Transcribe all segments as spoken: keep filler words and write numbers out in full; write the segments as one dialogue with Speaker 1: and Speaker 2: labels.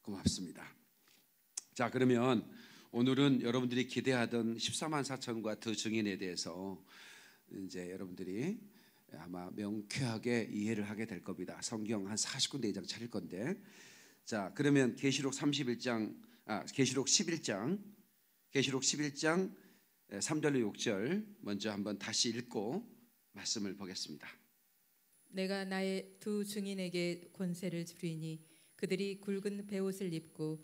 Speaker 1: 고맙습니다. 자, 그러면 오늘은 여러분들이 기대하던 십사만 사천과 두 증인에 대해서 이제 여러분들이 아마 명쾌하게 이해를 하게 될 겁니다. 성경 한 사십 군데 이상 차릴 건데, 자, 그러면 계시록 삼십일 장, 아, 계시록 십일 장, 계시록 십일 장 삼 절로 육 절 먼저 한번 다시 읽고 말씀을 보겠습니다.
Speaker 2: 내가 나의 두 증인에게 권세를 주리니 그들이 굵은 베옷을 입고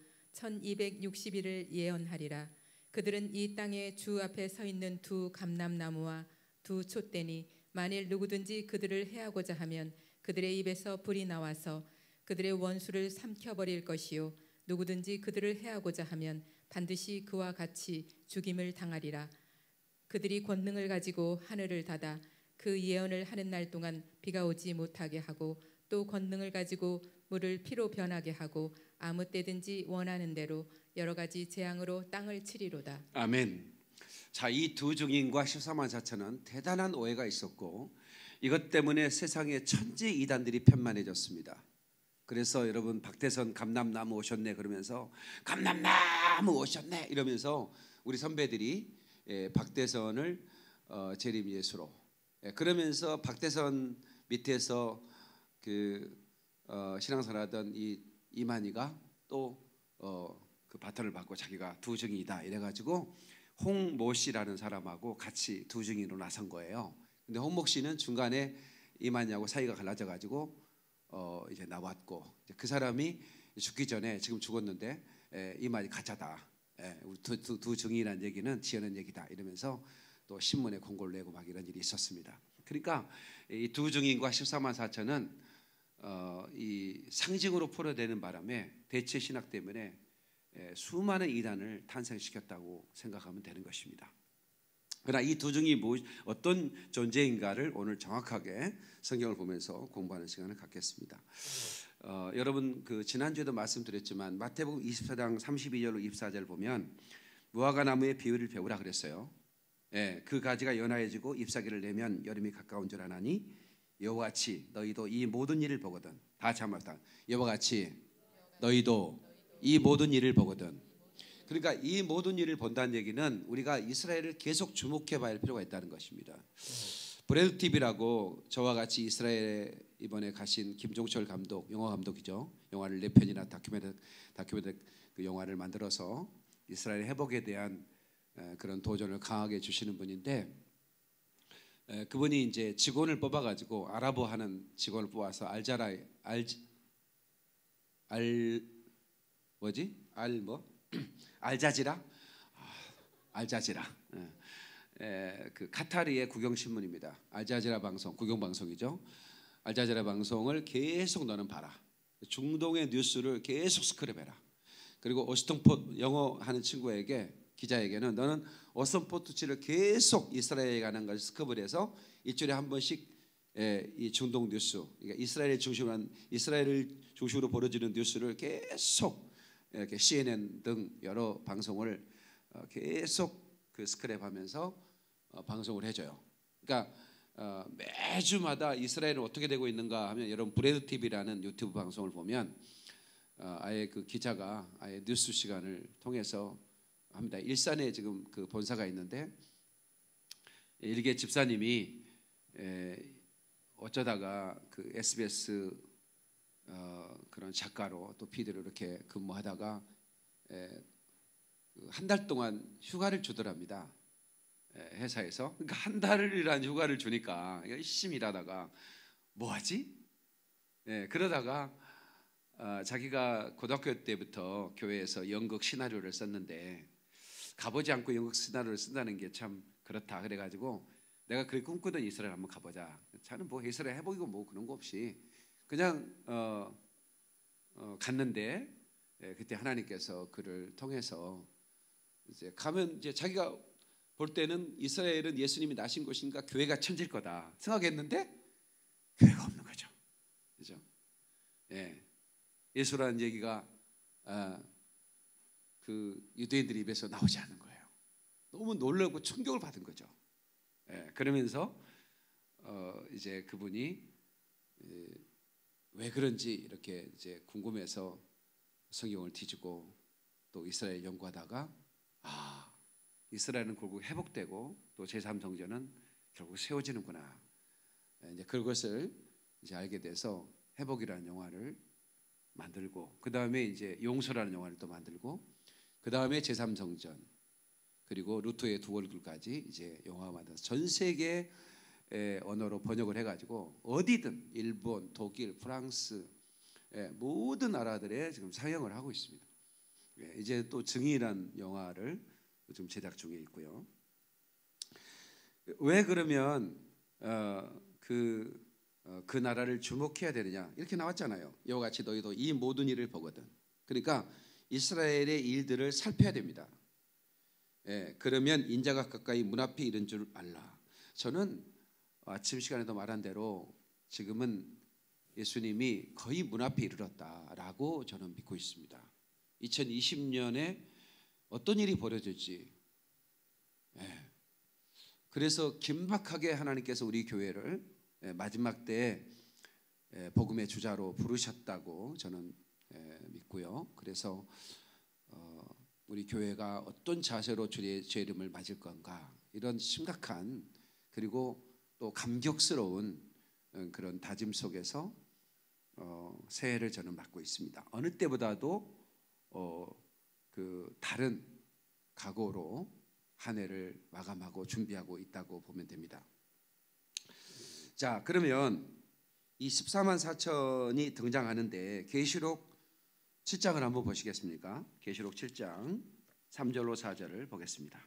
Speaker 2: 천이백육십 일을 예언하리라. 그들은 이 땅의 주 앞에 서 있는 두 감람나무와 두 촛대니 만일 누구든지 그들을 해하고자 하면 그들의 입에서 불이 나와서 그들의 원수를 삼켜버릴 것이요 누구든지 그들을 해하고자 하면 반드시 그와 같이 죽임을 당하리라. 그들이 권능을 가지고 하늘을 닫아 그 예언을 하는 날 동안 비가 오지 못하게 하고 또 권능을 가지고 물을 피로 변하게 하고 아무 때든지 원하는 대로 여러 가지 재앙으로 땅을 치리로다.
Speaker 1: 아멘. 자, 이 두 증인과 십사만 사천은 대단한 오해가 있었고 이것 때문에 세상의 천지 이단들이 편만해졌습니다. 그래서 여러분 박대선 감람나무 오셨네 그러면서 감람나무 오셨네 이러면서 우리 선배들이 예, 박대선을 어, 재림 예수로 예, 그러면서 박대선 밑에서 그 어, 신앙생활하던 이 이만희가 또 어, 그 바톤을 받고 자기가 두 증인이다 이래가지고 홍모 씨라는 사람하고 같이 두 증인으로 나선 거예요. 근데 홍모 씨는 중간에 이만희하고 사이가 갈라져가지고 어, 이제 나왔고 이제 그 사람이 죽기 전에 지금 죽었는데 에, 이만희 가짜다. 에, 우리 두, 두, 두 증인이라는 얘기는 지어낸 얘기다 이러면서 또 신문에 공고를 내고 막 이런 일이 있었습니다. 그러니까 이 두 증인과 십사만 사천은 어, 이 상징으로 풀어대는 바람에 대체 신학 때문에 에, 수많은 이단을 탄생시켰다고 생각하면 되는 것입니다. 그러나 이 두 증인이 뭐, 어떤 존재인가를 오늘 정확하게 성경을 보면서 공부하는 시간을 갖겠습니다. 어, 여러분 그 지난주에도 말씀드렸지만 마태복음 이십사 장 삼십이 절로 이십사 절 보면 무화과 나무의 비유를 배우라 그랬어요. 예, 그 가지가 연하여지고 잎사귀를 내면 여름이 가까운 줄 아나니 여호와 같이 너희도 이 모든 일을 보거든. 다 같이 한번 합시다. 여호와 같이 너희도 이 모든 일을 보거든. 그러니까 이 모든 일을 본다는 얘기는 우리가 이스라엘을 계속 주목해 봐야 할 필요가 있다는 것입니다. 브래드 티비라고 저와 같이 이스라엘에 이번에 가신 김종철 감독, 영화 감독이죠. 영화를 네 편이나 다큐멘터 다큐멘터 그 영화를 만들어서 이스라엘 회복에 대한 그런 도전을 강하게 주시는 분인데 그분이 이제 직원을 뽑아가지고 아랍어하는 직원을 뽑아서 알자라 알 알 뭐지 알 뭐 알자지라 아, 알자지라 예. 에, 그 카타르의 국영신문입니다. 알자지라 방송 국영방송이죠. 알자지라 방송을 계속 너는 봐라. 중동의 뉴스를 계속 스크랩해라. 그리고 오스턴포트 영어 하는 친구에게 기자에게는 너는 오스턴포트지를 계속 이스라엘에 관한 것을 스크랩을 해서 일주일에 한 번씩 에, 이 중동 뉴스, 그러니까 이스라엘 중심으로 이스라엘을 중심으로 벌어지는 뉴스를 계속 이렇게 씨엔엔 등 여러 방송을 어, 계속 그 스크랩하면서 어, 방송을 해줘요. 그러니까 어, 매주마다 이스라엘은 어떻게 되고 있는가 하면 여러분 브레드 티비라는 유튜브 방송을 보면 어, 아예 그 기자가 아예 뉴스 시간을 통해서 합니다. 일산에 지금 그 본사가 있는데 일개 집사님이 에, 어쩌다가 그 에스비에스 어, 그런 작가로 또 피디로 이렇게 근무하다가 한 달 동안 휴가를 주더랍니다. 에, 회사에서. 그러니까 한 달이란 휴가를 주니까 열심히 일하다가 뭐하지? 에, 그러다가 어, 자기가 고등학교 때부터 교회에서 연극 시나리오를 썼는데 가보지 않고 연극 시나리오를 쓴다는 게 참 그렇다. 그래가지고 내가 그렇게 꿈꾸던 이스라엘 한번 가보자. 저는 뭐 이스라엘 해보이고 뭐 그런 거 없이 그냥 어, 어, 갔는데 예, 그때 하나님께서 그를 통해서 이제 가면 이제 자기가 볼 때는 이스라엘은 예수님이 나신 곳인가 교회가 천질 거다 생각했는데 교회가 없는 거죠. 그죠? 예, 예수라는 얘기가 아, 그 유대인들 입에서 나오지 않는 거예요. 너무 놀라고 충격을 받은 거죠. 예, 그러면서 어, 이제 그분이 예, 왜 그런지 이렇게 이제 궁금해서 성경을 뒤집고 또 이스라엘 연구하다가 아, 이스라엘은 결국 회복되고 또 제삼 성전은 결국 세워지는구나. 이제 그것을 이제 알게 돼서 회복이라는 영화를 만들고 그 다음에 이제 용서라는 영화를 또 만들고 그 다음에 제삼 성전 그리고 루터의 두 얼굴까지 이제 영화가 만들어서 전 세계 언어로 번역을 해가지고 어디든 일본, 독일, 프랑스 모든 나라들에 지금 상영을 하고 있습니다. 이제 또 증인이라는 영화를 지금 제작 중에 있고요. 왜 그러면 어, 그, 어, 그 나라를 주목해야 되느냐 이렇게 나왔잖아요. 이와 같이 너희도 이 모든 일을 보거든. 그러니까 이스라엘의 일들을 살펴야 됩니다. 예, 그러면 인자가 가까이 문 앞에 이른 줄 알라. 저는 아침 시간에도 말한 대로 지금은 예수님이 거의 문 앞에 이르렀다라고 저는 믿고 있습니다. 이천이십 년에 어떤 일이 벌어질지. 예. 그래서 긴박하게 하나님께서 우리 교회를 마지막 때에 복음의 주자로 부르셨다고 저는 믿고요. 그래서 우리 교회가 어떤 자세로 주의 제 이름을 맞을 건가 이런 심각한 그리고 또 감격스러운 그런 다짐 속에서 새해를 저는 맞고 있습니다. 어느 때보다도 그 다른 각오로 한 해를 마감하고 준비하고 있다고 보면 됩니다. 자, 그러면 이 십사만 사천이 등장하는데 계시록 칠 장을 한번 보시겠습니까? 계시록 칠 장 삼 절로 사 절을 보겠습니다.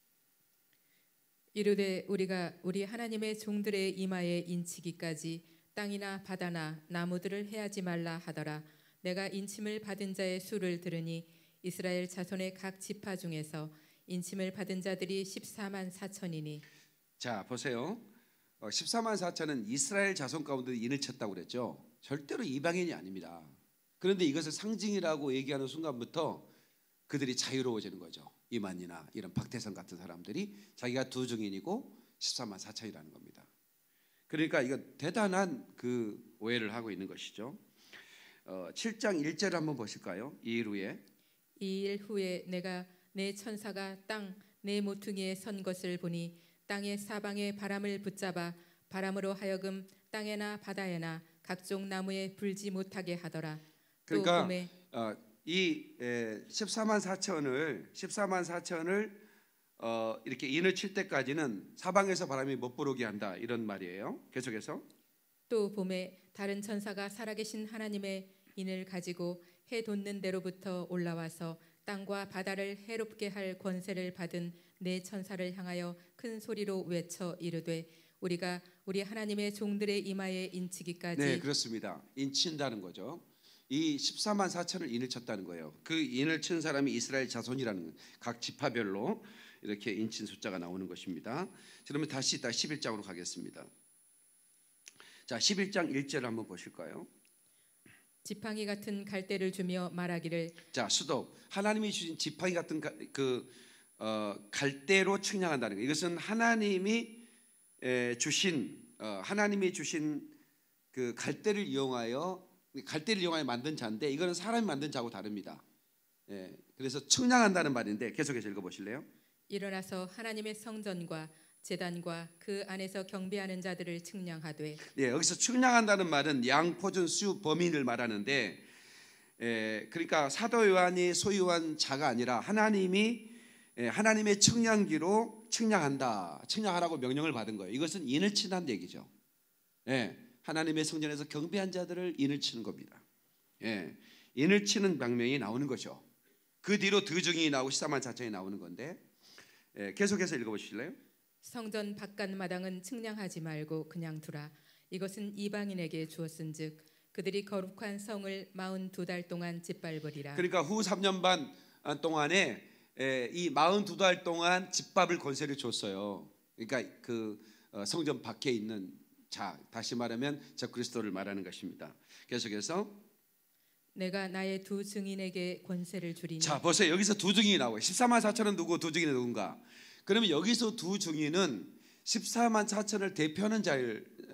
Speaker 2: 이르되 우리가 우리 하나님의 종들의 이마에 인치기까지 땅이나 바다나 나무들을 해하지 말라 하더라. 내가 인침을 받은 자의 수를 들으니 이스라엘 자손의 각 지파 중에서 인침을 받은 자들이 십사만 사천이니.
Speaker 1: 자, 보세요. 어, 십사만 사천은 이스라엘 자손 가운데 인을 쳤다고 그랬죠. 절대로 이방인이 아닙니다. 그런데 이것을 상징이라고 얘기하는 순간부터 그들이 자유로워지는 거죠. 이만이나 이런 박태선 같은 사람들이 자기가 두 증인이고 십사만 사천이라는 겁니다. 그러니까 이거 대단한 그 오해를 하고 있는 것이죠. 어, 칠 장 일 절을 한번 보실까요? 이 일 후에
Speaker 2: 이 일 후에 내가 내 천사가 땅 내 모퉁이에 선 것을 보니 땅의 사방에 바람을 붙잡아 바람으로 하여금 땅에나 바다에나 각종 나무에 불지 못하게 하더라.
Speaker 1: 그러니까
Speaker 2: 또 봄에
Speaker 1: 어, 이 에, 십사만 사천을 십사만 사천을 어, 이렇게 인을 칠 때까지는 사방에서 바람이 못 불어오게 한다 이런 말이에요. 계속해서
Speaker 2: 또 봄에 다른 천사가 살아계신 하나님의 인을 가지고 해 돋는 데로부터 올라와서 땅과 바다를 해롭게 할 권세를 받은 네 천사를 향하여 큰 소리로 외쳐 이르되 우리가 우리 하나님의 종들의 이마에 인치기까지.
Speaker 1: 네, 그렇습니다. 인친다는 거죠. 이 십사만 사천을 인을 쳤다는 거예요. 그 인을 친 사람이 이스라엘 자손이라는 각 지파별로 이렇게 인친 숫자가 나오는 것입니다. 그러면 다시 다 십일 장으로 가겠습니다. 자, 십일 장 일 절을 한번 보실까요?
Speaker 2: 지팡이 같은 갈대를 주며 말하기를.
Speaker 1: 자, 수도 하나님이 주신 지팡이 같은 가, 그 어, 갈대로 측량한다는 거. 이것은 하나님이 에, 주신 어, 하나님이 주신 그 갈대를 이용하여 갈대를 이용하여 만든 자인데 이거는 사람이 만든 자하고 다릅니다. 예, 그래서 측량한다는 말인데 계속해서 읽어보실래요?
Speaker 2: 일어나서 하나님의 성전과 제단과 그 안에서 경배하는 자들을 측량하되.
Speaker 1: 예, 여기서 측량한다는 말은 양포준 수 범인을 말하는데, 예, 그러니까 사도 요한이 소유한 자가 아니라 하나님이 예, 하나님의 측량기로 측량한다, 측량하라고 명령을 받은 거예요. 이것은 인을 친다는 얘기죠. 예, 하나님의 성전에서 경배한 자들을 인을 치는 겁니다. 예, 인을 치는 방명이 나오는 거죠. 그 뒤로 드증이 나오고 십사만 사천이 나오는 건데, 예, 계속해서 읽어보실래요?
Speaker 2: 성전 바깥 마당은 측량하지 말고 그냥 두라. 이것은 이방인에게 주었은즉 그들이 거룩한 성을 마흔두 달 동안 짓밟으리라.
Speaker 1: 그러니까 후 삼 년 반 동안에 이 마흔두 달 동안 짓밟을 권세를 줬어요. 그러니까 그 성전 밖에 있는 자, 다시 말하면 저 그리스도를 말하는 것입니다. 계속해서
Speaker 2: 내가 나의 두 증인에게 권세를 주리니.
Speaker 1: 자, 보세요. 여기서 두 증인이 나와요. 십사만 사천은 누구, 두 증인은 누군가? 그러면 여기서 두 증인은 십사만 사천을 대표하는 자를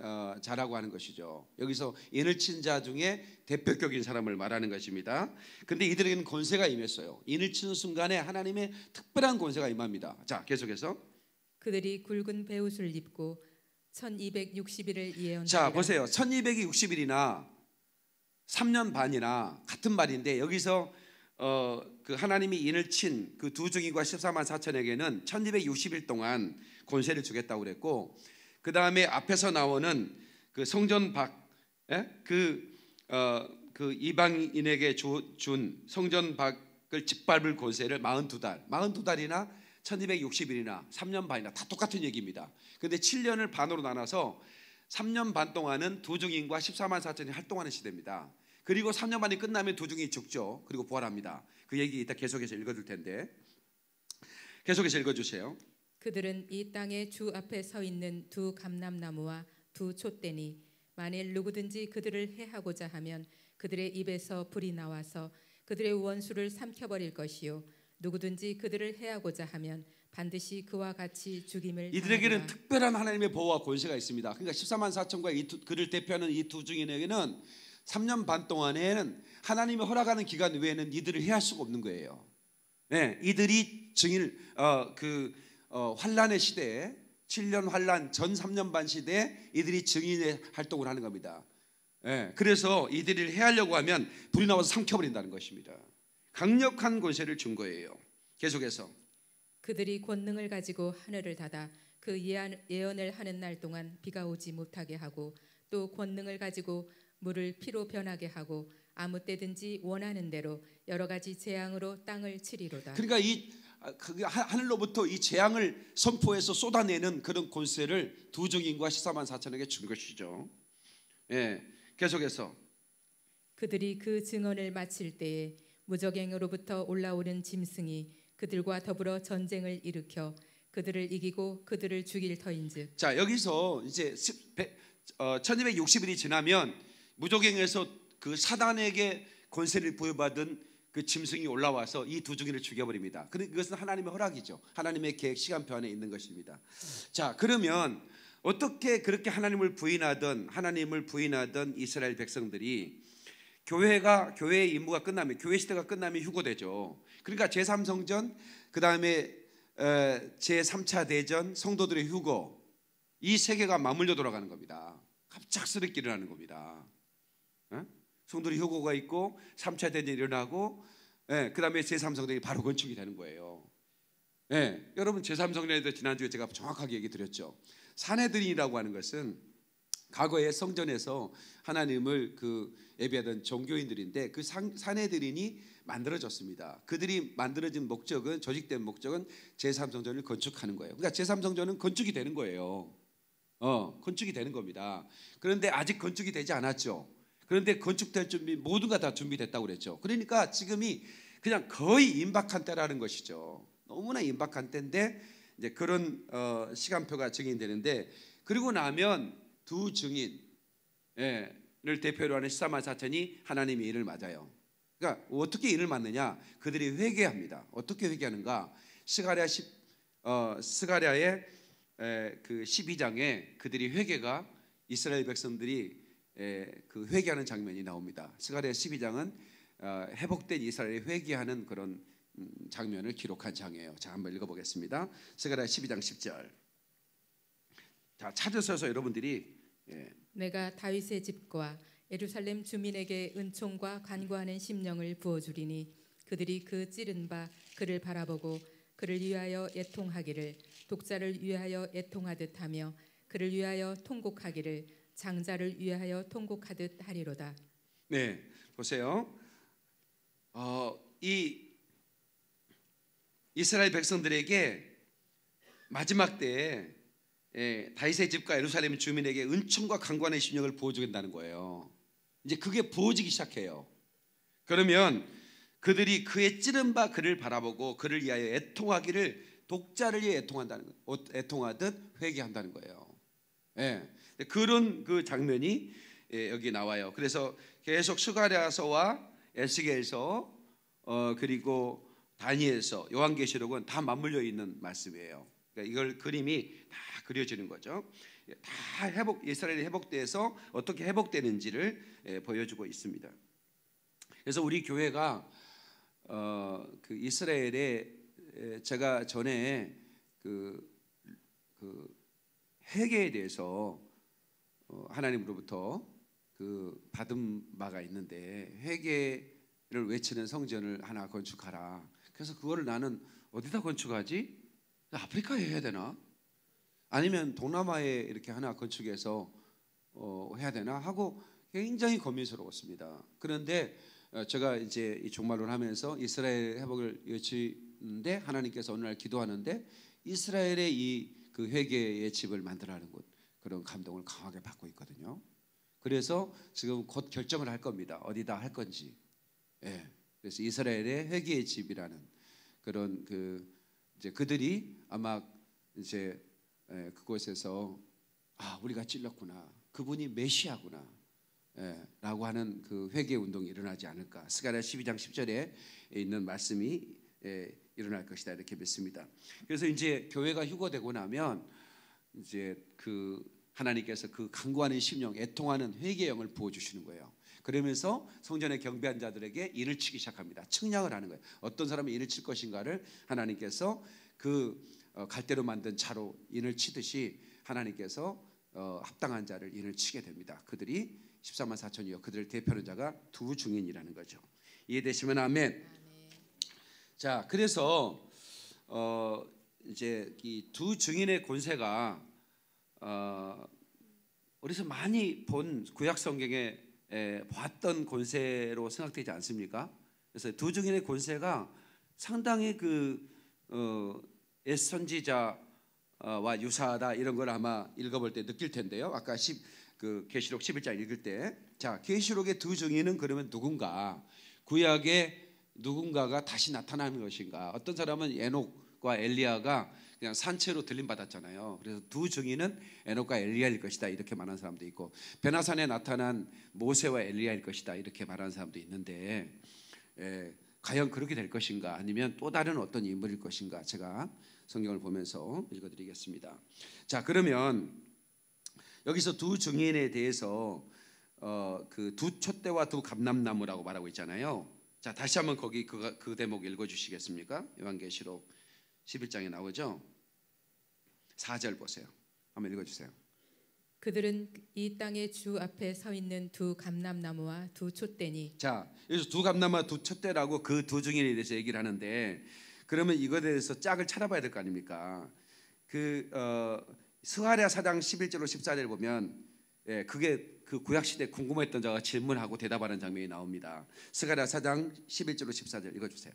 Speaker 1: 어, 자라고 하는 것이죠. 여기서 인을 친 자 중에 대표격인 사람을 말하는 것입니다. 근데 이들에게는 권세가 임했어요. 인을 치는 순간에 하나님의 특별한 권세가 임합니다. 자, 계속해서
Speaker 2: 그들이 굵은 베옷을 입고 천이백육십 일을 예언하리라.
Speaker 1: 자, 보세요. 천이백육십 일이나 삼 년 반이나 같은 말인데 여기서 어, 그 하나님이 인을 친 그 두 증인과 십사만 사천에게는 천이백육십 일 동안 권세를 주겠다고 그랬고, 그 다음에 앞에서 나오는 그 성전 밖, 그, 어, 그 이방인에게 주, 준 성전 밖을 짓밟을 권세를 사십이 달, 사십이 달이나 천이백육십 일이나 삼 년 반이나 다 똑같은 얘기입니다. 그런데 칠 년을 반으로 나눠서 삼 년 반 동안은 두 증인과 십사만 사천이 활동하는 시대입니다. 그리고 삼 년 반이 끝나면 두 증인이 죽죠. 그리고 부활합니다. 그 얘기 이따 계속해서 읽어줄 텐데 계속해서 읽어주세요.
Speaker 2: 그들은 이 땅의 주 앞에 서 있는 두 감람나무와 두 촛대니 만일 누구든지 그들을 해하고자 하면 그들의 입에서 불이 나와서 그들의 원수를 삼켜버릴 것이요 누구든지 그들을 해하고자 하면 반드시 그와 같이 죽임을
Speaker 1: 이들에게는
Speaker 2: 당하리라.
Speaker 1: 특별한 하나님의 보호와 권세가 있습니다. 그러니까 십사만 사천과 이 두, 그를 대표하는 이 두 증인에게는 삼 년 반 동안에는 하나님이 허락하는 기간 외에는 이들을 해할 수가 없는 거예요. 네, 이들이 증인 어, 그 어, 환란의 시대에 칠 년 환란 전 삼 년 반 시대에 이들이 증인의 활동을 하는 겁니다. 네, 그래서 이들을 해하려고 하면 불이 나와서 삼켜버린다는 것입니다. 강력한 권세를 준 거예요. 계속해서
Speaker 2: 그들이 권능을 가지고 하늘을 닫아 그 예언, 예언을 하는 날 동안 비가 오지 못하게 하고 또 권능을 가지고 물을 피로 변하게 하고 아무 때든지 원하는 대로 여러 가지 재앙으로 땅을 치리로다.
Speaker 1: 그러니까 이 그 하늘로부터 이 재앙을 선포해서 쏟아내는 그런 권세를 두 증인과 십사만 사천에게 준 것이죠. 예, 계속해서
Speaker 2: 그들이 그 증언을 마칠 때에 무적행으로부터 올라오는 짐승이 그들과 더불어 전쟁을 일으켜 그들을 이기고 그들을 죽일 터인즉.
Speaker 1: 자, 여기서 이제 어, 천이백육십 일이 지나면 무적행에서 그 사단에게 권세를 부여받은 그 짐승이 올라와서 이 두 증인을 죽여버립니다. 그것은 하나님의 허락이죠. 하나님의 계획 시간표 안에 있는 것입니다. 자, 그러면 어떻게 그렇게 하나님을 부인하던 하나님을 부인하던 이스라엘 백성들이 교회가 교회의 임무가 끝나면 교회 시대가 끝나면 휴거되죠. 그러니까 제삼 성전 그 다음에 제삼 차 대전 성도들의 휴거 이 세 개가 맞물려 돌아가는 겁니다. 갑작스럽게 일어나는 겁니다. 에? 성도들의 휴거가 있고 삼 차 대전이 일어나고 예, 그 다음에 제삼 성전이 바로 건축이 되는 거예요. 예, 여러분 제삼 성전에 대해서 지난주에 제가 정확하게 얘기 드렸죠. 산헤드린이라고 하는 것은 과거에 성전에서 하나님을 그 예배하던 종교인들인데 그 산헤드린이 만들어졌습니다. 그들이 만들어진 목적은 조직된 목적은 제삼 성전을 건축하는 거예요. 그러니까 제삼 성전은 건축이 되는 거예요. 어, 건축이 되는 겁니다. 그런데 아직 건축이 되지 않았죠. 그런데 건축될 준비 모두가 다 준비됐다고 그랬죠. 그러니까 지금이 그냥 거의 임박한 때라는 것이죠. 너무나 임박한 때인데 이제 그런 어, 시간표가 증인되는데 그리고 나면 두 증인을 대표로 하는 십사만 사천이 하나님의 일을 맞아요. 그러니까 어떻게 일을 맞느냐? 그들이 회개합니다. 어떻게 회개하는가? 스가랴 십 어, 스가랴의 에, 그 십이 장에 그들이 회개가 이스라엘 백성들이 에, 그 회개하는 장면이 나옵니다. 스가랴 십이 장은 어, 회복된 이스라엘이 회개하는 그런 음, 장면을 기록한 장이에요. 자, 한번 읽어보겠습니다. 스가랴 십이 장 십 절. 자, 찾으셔서 여러분들이 예.
Speaker 2: 내가 다윗의 집과 예루살렘 주민에게 은총과 간구하는 심령을 부어주리니 그들이 그 찌른 바 그를 바라보고 그를 위하여 애통하기를 독자를 위하여 애통하듯 하며 그를 위하여 통곡하기를 장자를 위하여 통곡하듯 하리로다.
Speaker 1: 네, 보세요. 어, 이 이스라엘 백성들에게 마지막 때에 예, 다윗의 집과 예루살렘 주민에게 은총과 강구하는 심령을 부어주겠다는 거예요. 이제 그게 부어지기 시작해요. 그러면 그들이 그의 찌른 바 그를 바라보고 그를 위하여 애통하기를 독자를 위해 애통한다는 거, 애통하듯 회개한다는 거예요. 예, 그런 그 장면이 예, 여기 나와요. 그래서 계속 스가랴서와 에스겔서 어, 그리고 다니엘서, 요한계시록은 다 맞물려 있는 말씀이에요. 그러니까 이걸 그림이 다 그려지는 거죠. 다 회복 이스라엘이 회복돼서 어떻게 회복되는지를 예, 보여주고 있습니다. 그래서 우리 교회가 어, 그 이스라엘에 제가 전에 그, 그 회개에 대해서 어, 하나님으로부터 그 받은 바가 있는데 회개를 외치는 성전을 하나 건축하라. 그래서 그거를 나는 어디다 건축하지? 아프리카에 해야 되나? 아니면 동남아에 이렇게 하나 건축해서 어, 해야 되나 하고 굉장히 고민스러웠습니다. 그런데 제가 이제 이 종말론 하면서 이스라엘 회복을 외치는데 하나님께서 어느 날 기도하는데 이스라엘의 이 그 회개의 집을 만들라는 것 그런 감동을 강하게 받고 있거든요. 그래서 지금 곧 결정을 할 겁니다. 어디다 할 건지. 예. 그래서 이스라엘의 회개의 집이라는 그런 그 이제 그들이 아마 이제 예, 그곳에서 아 우리가 찔렸구나. 그분이 메시아구나. 예, 라고 하는 그 회개 운동이 일어나지 않을까. 스가랴 십이 장 십 절에 있는 말씀이 예, 일어날 것이다 이렇게 믿습니다. 그래서 이제 교회가 휴거되고 나면 이제 그 하나님께서 그 간구하는 심령, 애통하는 회개의 영을 부어 주시는 거예요. 그러면서 성전에 경배한 자들에게 인을 치기 시작합니다. 측량을 하는 거예요. 어떤 사람이 인을 칠 것인가를 하나님께서 그 갈대로 만든 차로 인을 치듯이 하나님께서 합당한 자를 인을 치게 됩니다. 그들이 십사만 사천이요 그들을 대표하는 자가 두 증인이라는 거죠. 이해되시면 아멘. 자, 그래서 어 이제 이 두 증인의 권세가 어 어디서 많이 본 구약 성경에 에, 봤던 권세로 생각되지 않습니까? 그래서 두 증인의 권세가 상당히 그 어, 옛 선지자와 유사하다 이런 걸 아마 읽어볼 때 느낄 텐데요. 아까 십 그 계시록 십일 장 읽을 때, 자 계시록의 두 증인은 그러면 누군가? 구약의 누군가가 다시 나타나는 것인가? 어떤 사람은 에녹과 엘리야가 그냥 산채로 들림 받았잖아요. 그래서 두 증인은 에녹과 엘리야일 것이다 이렇게 말하는 사람도 있고, 베나산에 나타난 모세와 엘리야일 것이다 이렇게 말하는 사람도 있는데, 에, 과연 그렇게 될 것인가? 아니면 또 다른 어떤 인물일 것인가? 제가 성경을 보면서 읽어드리겠습니다. 자, 그러면 여기서 두 증인에 대해서 어, 그 두 촛대와 두 감람나무라고 말하고 있잖아요. 자, 다시 한번 거기 그, 그 대목 읽어주시겠습니까? 요한계시록 십일 장에 나오죠. 사 절 보세요. 한번 읽어주세요.
Speaker 2: 그들은 이 땅의 주 앞에 서 있는 두 감람나무와 두 촛대니. 자,
Speaker 1: 여기서 두 감람나무와 두 촛대라고 그 두 증인에 대해서 얘기를 하는데, 그러면 이거에 대해서 짝을 찾아봐야 될 거 아닙니까? 그 어, 스가랴 사 장 십일 절로 십사 절 보면 예, 그게 그 구약 시대 궁금했던 자가 질문하고 대답하는 장면이 나옵니다. 스가랴 사 장 십일 절로 십사 절 읽어주세요.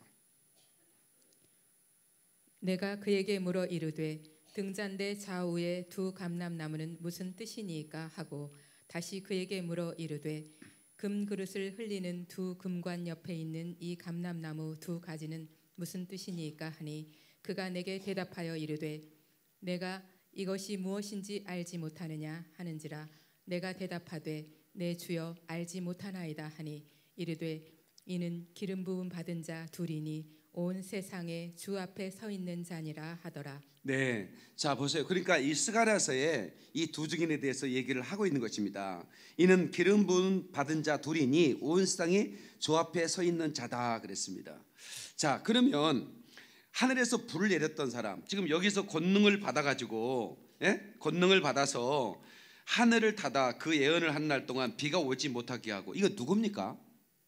Speaker 2: 내가 그에게 물어 이르되 등잔대 좌우의 두 감람나무는 무슨 뜻이니까 하고 다시 그에게 물어 이르되 금 그릇을 흘리는 두 금관 옆에 있는 이 감람나무 두 가지는 무슨 뜻이니까 하니 그가 내게 대답하여 이르되 내가 이것이 무엇인지 알지 못하느냐 하는지라 내가 대답하되 내 주여 알지 못하나이다 하니 이르되 이는 기름 부음 받은 자 둘이니 온 세상에 주 앞에 서 있는 자니라 하더라.
Speaker 1: 네, 자 보세요. 그러니까 이 스가랴서에 이 두 증인에 대해서 얘기를 하고 있는 것입니다. 이는 기름 부음 받은 자 둘이니 온 세상이 주 앞에 서 있는 자다 그랬습니다. 자, 그러면 하늘에서 불을 내렸던 사람, 지금 여기서 권능을 받아가지고 예? 권능을 받아서 하늘을 닫아 그 예언을 한 날 동안 비가 오지 못하게 하고, 이거 누굽니까?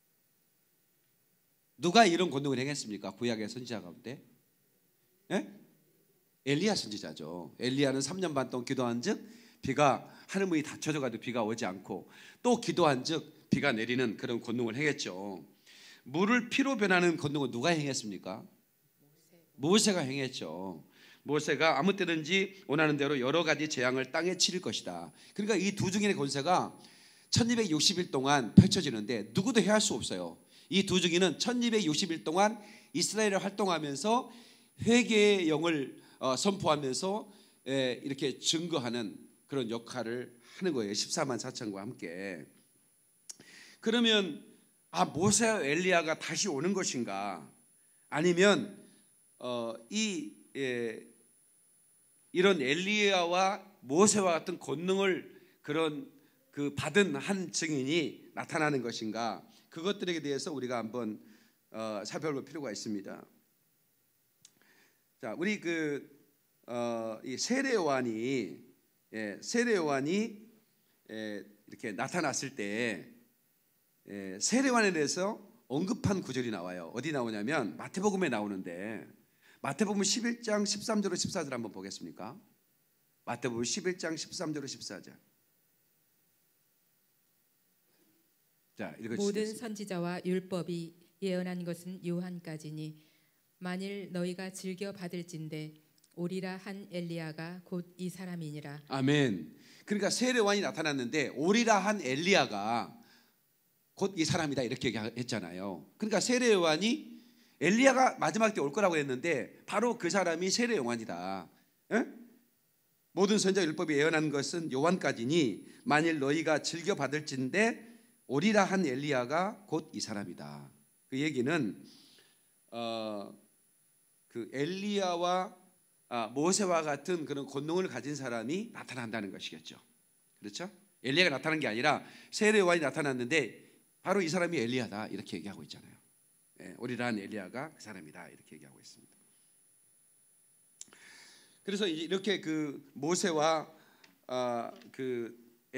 Speaker 1: 누가 이런 권능을 행했습니까? 구약의 선지자 가운데 예? 엘리야 선지자죠. 엘리야는 삼 년 반 동안 기도한 즉 비가 하늘 문이 닫혀져 가지고 비가 오지 않고, 또 기도한 즉 비가 내리는 그런 권능을 행했죠. 물을 피로 변하는 권능을 누가 행했습니까? 모세가 행했죠. 모세가 아무 때든지 원하는 대로 여러 가지 재앙을 땅에 치를 것이다. 그러니까 이 두 증인의 권세가 천이백육십 일 동안 펼쳐지는데 누구도 해할 수 없어요. 이 두 증인은 천이백육십 일 동안 이스라엘을 활동하면서 회개의 영을 선포하면서 이렇게 증거하는 그런 역할을 하는 거예요. 십사만 사천과 함께. 그러면 아 모세와 엘리야가 다시 오는 것인가? 아니면 어, 이 예, 이런 엘리야와 모세와 같은 권능을 그런 그 받은 한 증인이 나타나는 것인가, 그것들에 대해서 우리가 한번 어, 살펴볼 필요가 있습니다. 자, 우리 그 어, 이 세례 요한이 예, 세례 요한이 예, 이렇게 나타났을 때 예, 세례 요한에 대해서 언급한 구절이 나와요. 어디 나오냐면 마태복음에 나오는데, 마태복음 십일 장 십삼 절로 십사 절 한번 보겠습니까? 마태복음 십일 장 십삼 절로 십사 절. 자, 읽어주시겠습니다.
Speaker 2: 모든 선지자와 율법이 예언한 것은 요한까지니 만일 너희가 즐겨 받을진대 오리라 한 엘리야가 곧 이 사람이니라.
Speaker 1: 아멘. 그러니까 세례 요한이 나타났는데 오리라 한 엘리야가 곧 이 사람이다 이렇게 했잖아요. 그러니까 세례 요한이 엘리야가 마지막 때 올 거라고 했는데 바로 그 사람이 세례 요한이다. 에? 모든 선지자 율법이 예언한 것은 요한까지니 만일 너희가 즐겨 받을진대 오리라 한 엘리야가 곧 이 사람이다. 그 얘기는 어, 그 엘리야와 아, 모세와 같은 그런 권능을 가진 사람이 나타난다는 것이겠죠. 그렇죠? 엘리야가 나타난 게 아니라 세례 요한이 나타났는데 바로 이 사람이 엘리야다 이렇게 얘기하고 있잖아요. 예, 오리라 한 엘리야가 그 사람이다 이렇게 얘기하고 있습니다. 그래서 이렇게 그 모세와 아, 그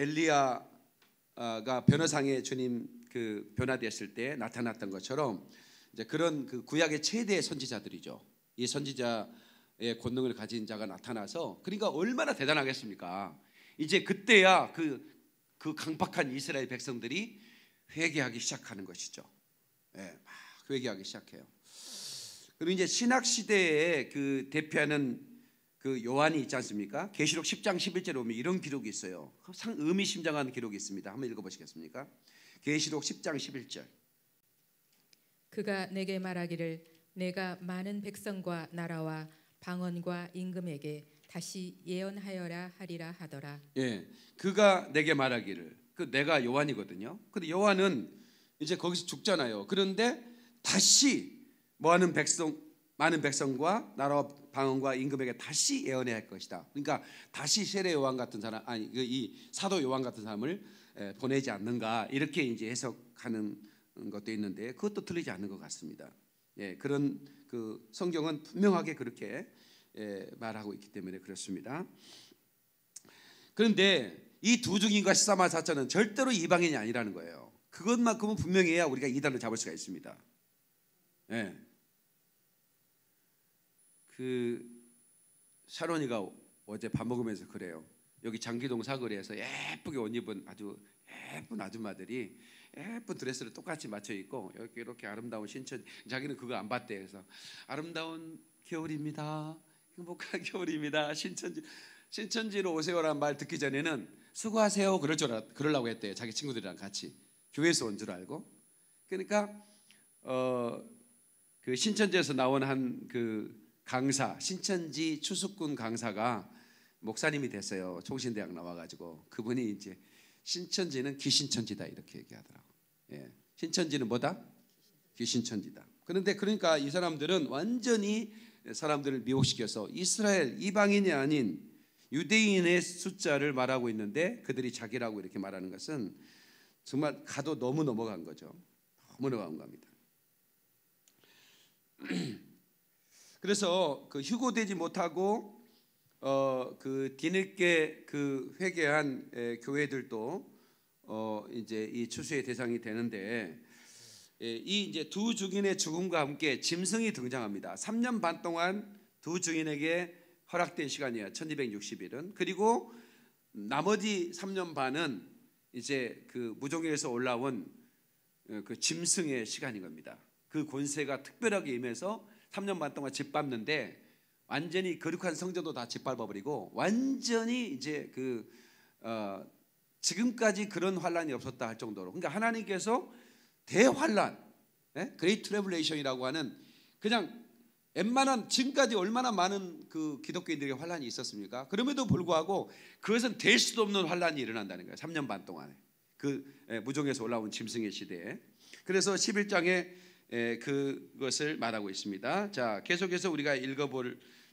Speaker 1: 엘리야가 변화상에 주님 그 변화됐을 때 나타났던 것처럼 이제 그런 그 구약의 최대 선지자들이죠. 이 선지자의 권능을 가진 자가 나타나서, 그러니까 얼마나 대단하겠습니까? 이제 그때야 그, 그 강팍한 이스라엘 백성들이 회개하기 시작하는 것이죠. 예, 막 회개하기 시작해요. 그리고 이제 신학 시대에 그 대표하는 그 요한이 있지 않습니까? 계시록 십 장 십일 절에 보면 이런 기록이 있어요. 상 의미심장한 기록이 있습니다. 한번 읽어보시겠습니까? 계시록 십 장 십일 절.
Speaker 2: 그가 내게 말하기를 내가 많은 백성과 나라와 방언과 임금에게 다시 예언하여라 하리라 하더라.
Speaker 1: 예, 그가 내게 말하기를, 그 내가 요한이거든요. 근데 요한은 이제 거기서 죽잖아요. 그런데 다시 뭐하는 백성, 많은 백성과 나라와 방언과 임금에게 다시 예언해야 할 것이다. 그러니까 다시 세례 요한 같은 사람, 아니 이 사도 요한 같은 사람을 보내지 않는가 이렇게 이제 해석하는 것도 있는데 그것도 틀리지 않는 것 같습니다. 예, 그런 그 성경은 분명하게 그렇게 예, 말하고 있기 때문에 그렇습니다. 그런데 이 두 증인과 십사만 사천은 절대로 이방인이 아니라는 거예요. 그것만큼은 분명해야 우리가 이단을 잡을 수가 있습니다. 예. 그 샤론이가 어제 밥 먹으면서 그래요. 여기 장기동 사거리에서 예쁘게 옷 입은 아주 예쁜 아줌마들이 예쁜 드레스를 똑같이 맞춰 입고 이렇게 이렇게 아름다운 신천, 자기는 그거 안 봤대. 그래서 아름다운 겨울입니다, 행복한 겨울입니다, 신천지 신천지로 오세요라는 말 듣기 전에는 수고하세요 그럴 줄 알, 그러려고 했대요. 자기 친구들이랑 같이 교회에서 온 줄 알고. 그러니까 어, 그 신천지에서 나온 한 그 강사, 신천지 추수꾼 강사가 목사님이 됐어요. 총신대학 나와가지고. 그분이 이제 신천지는 귀신천지다 이렇게 얘기하더라고. 예. 신천지는 뭐다? 귀신천지다. 그런데 그러니까 이 사람들은 완전히 사람들을 미혹시켜서 이스라엘 이방인이 아닌 유대인의 숫자를 말하고 있는데 그들이 자기라고 이렇게 말하는 것은 정말 가도 너무 넘어간 거죠. 너무 넘어간 겁니다. 그래서 그 휴고되지 못하고 어 그 뒤늦게 그 회개한 에, 교회들도 어 이제 이 추수의 대상이 되는데, 에, 이 이제 두 증인의 죽음과 함께 짐승이 등장합니다. 삼 년 반 동안 두 증인에게 허락된 시간이에요. 천이백육십 일은. 그리고 나머지 삼 년 반은 이제 그 무종에서 올라온 그 짐승의 시간인 겁니다. 그 권세가 특별하게 임해서 삼 년 반 동안 짓밟는데 완전히 거룩한 성전도 다 짓밟아버리고 완전히 이제 그 어, 지금까지 그런 환란이 없었다 할 정도로, 그러니까 하나님께서 대환란, 예? 그레이트 트래블레이션이라고 하는, 그냥 웬만한 지금까지 얼마나 많은 그 기독교인들의 환란이 있었습니까? 그럼에도 불구하고 그것은 될 수도 없는 환란이 일어난다는 거예요. 삼 년 반 동안에 그 예, 무종에서 올라온 짐승의 시대에. 그래서 십일 장에 예, 그것을 말하고 있습니다. 자, 계속해서 우리가 읽어볼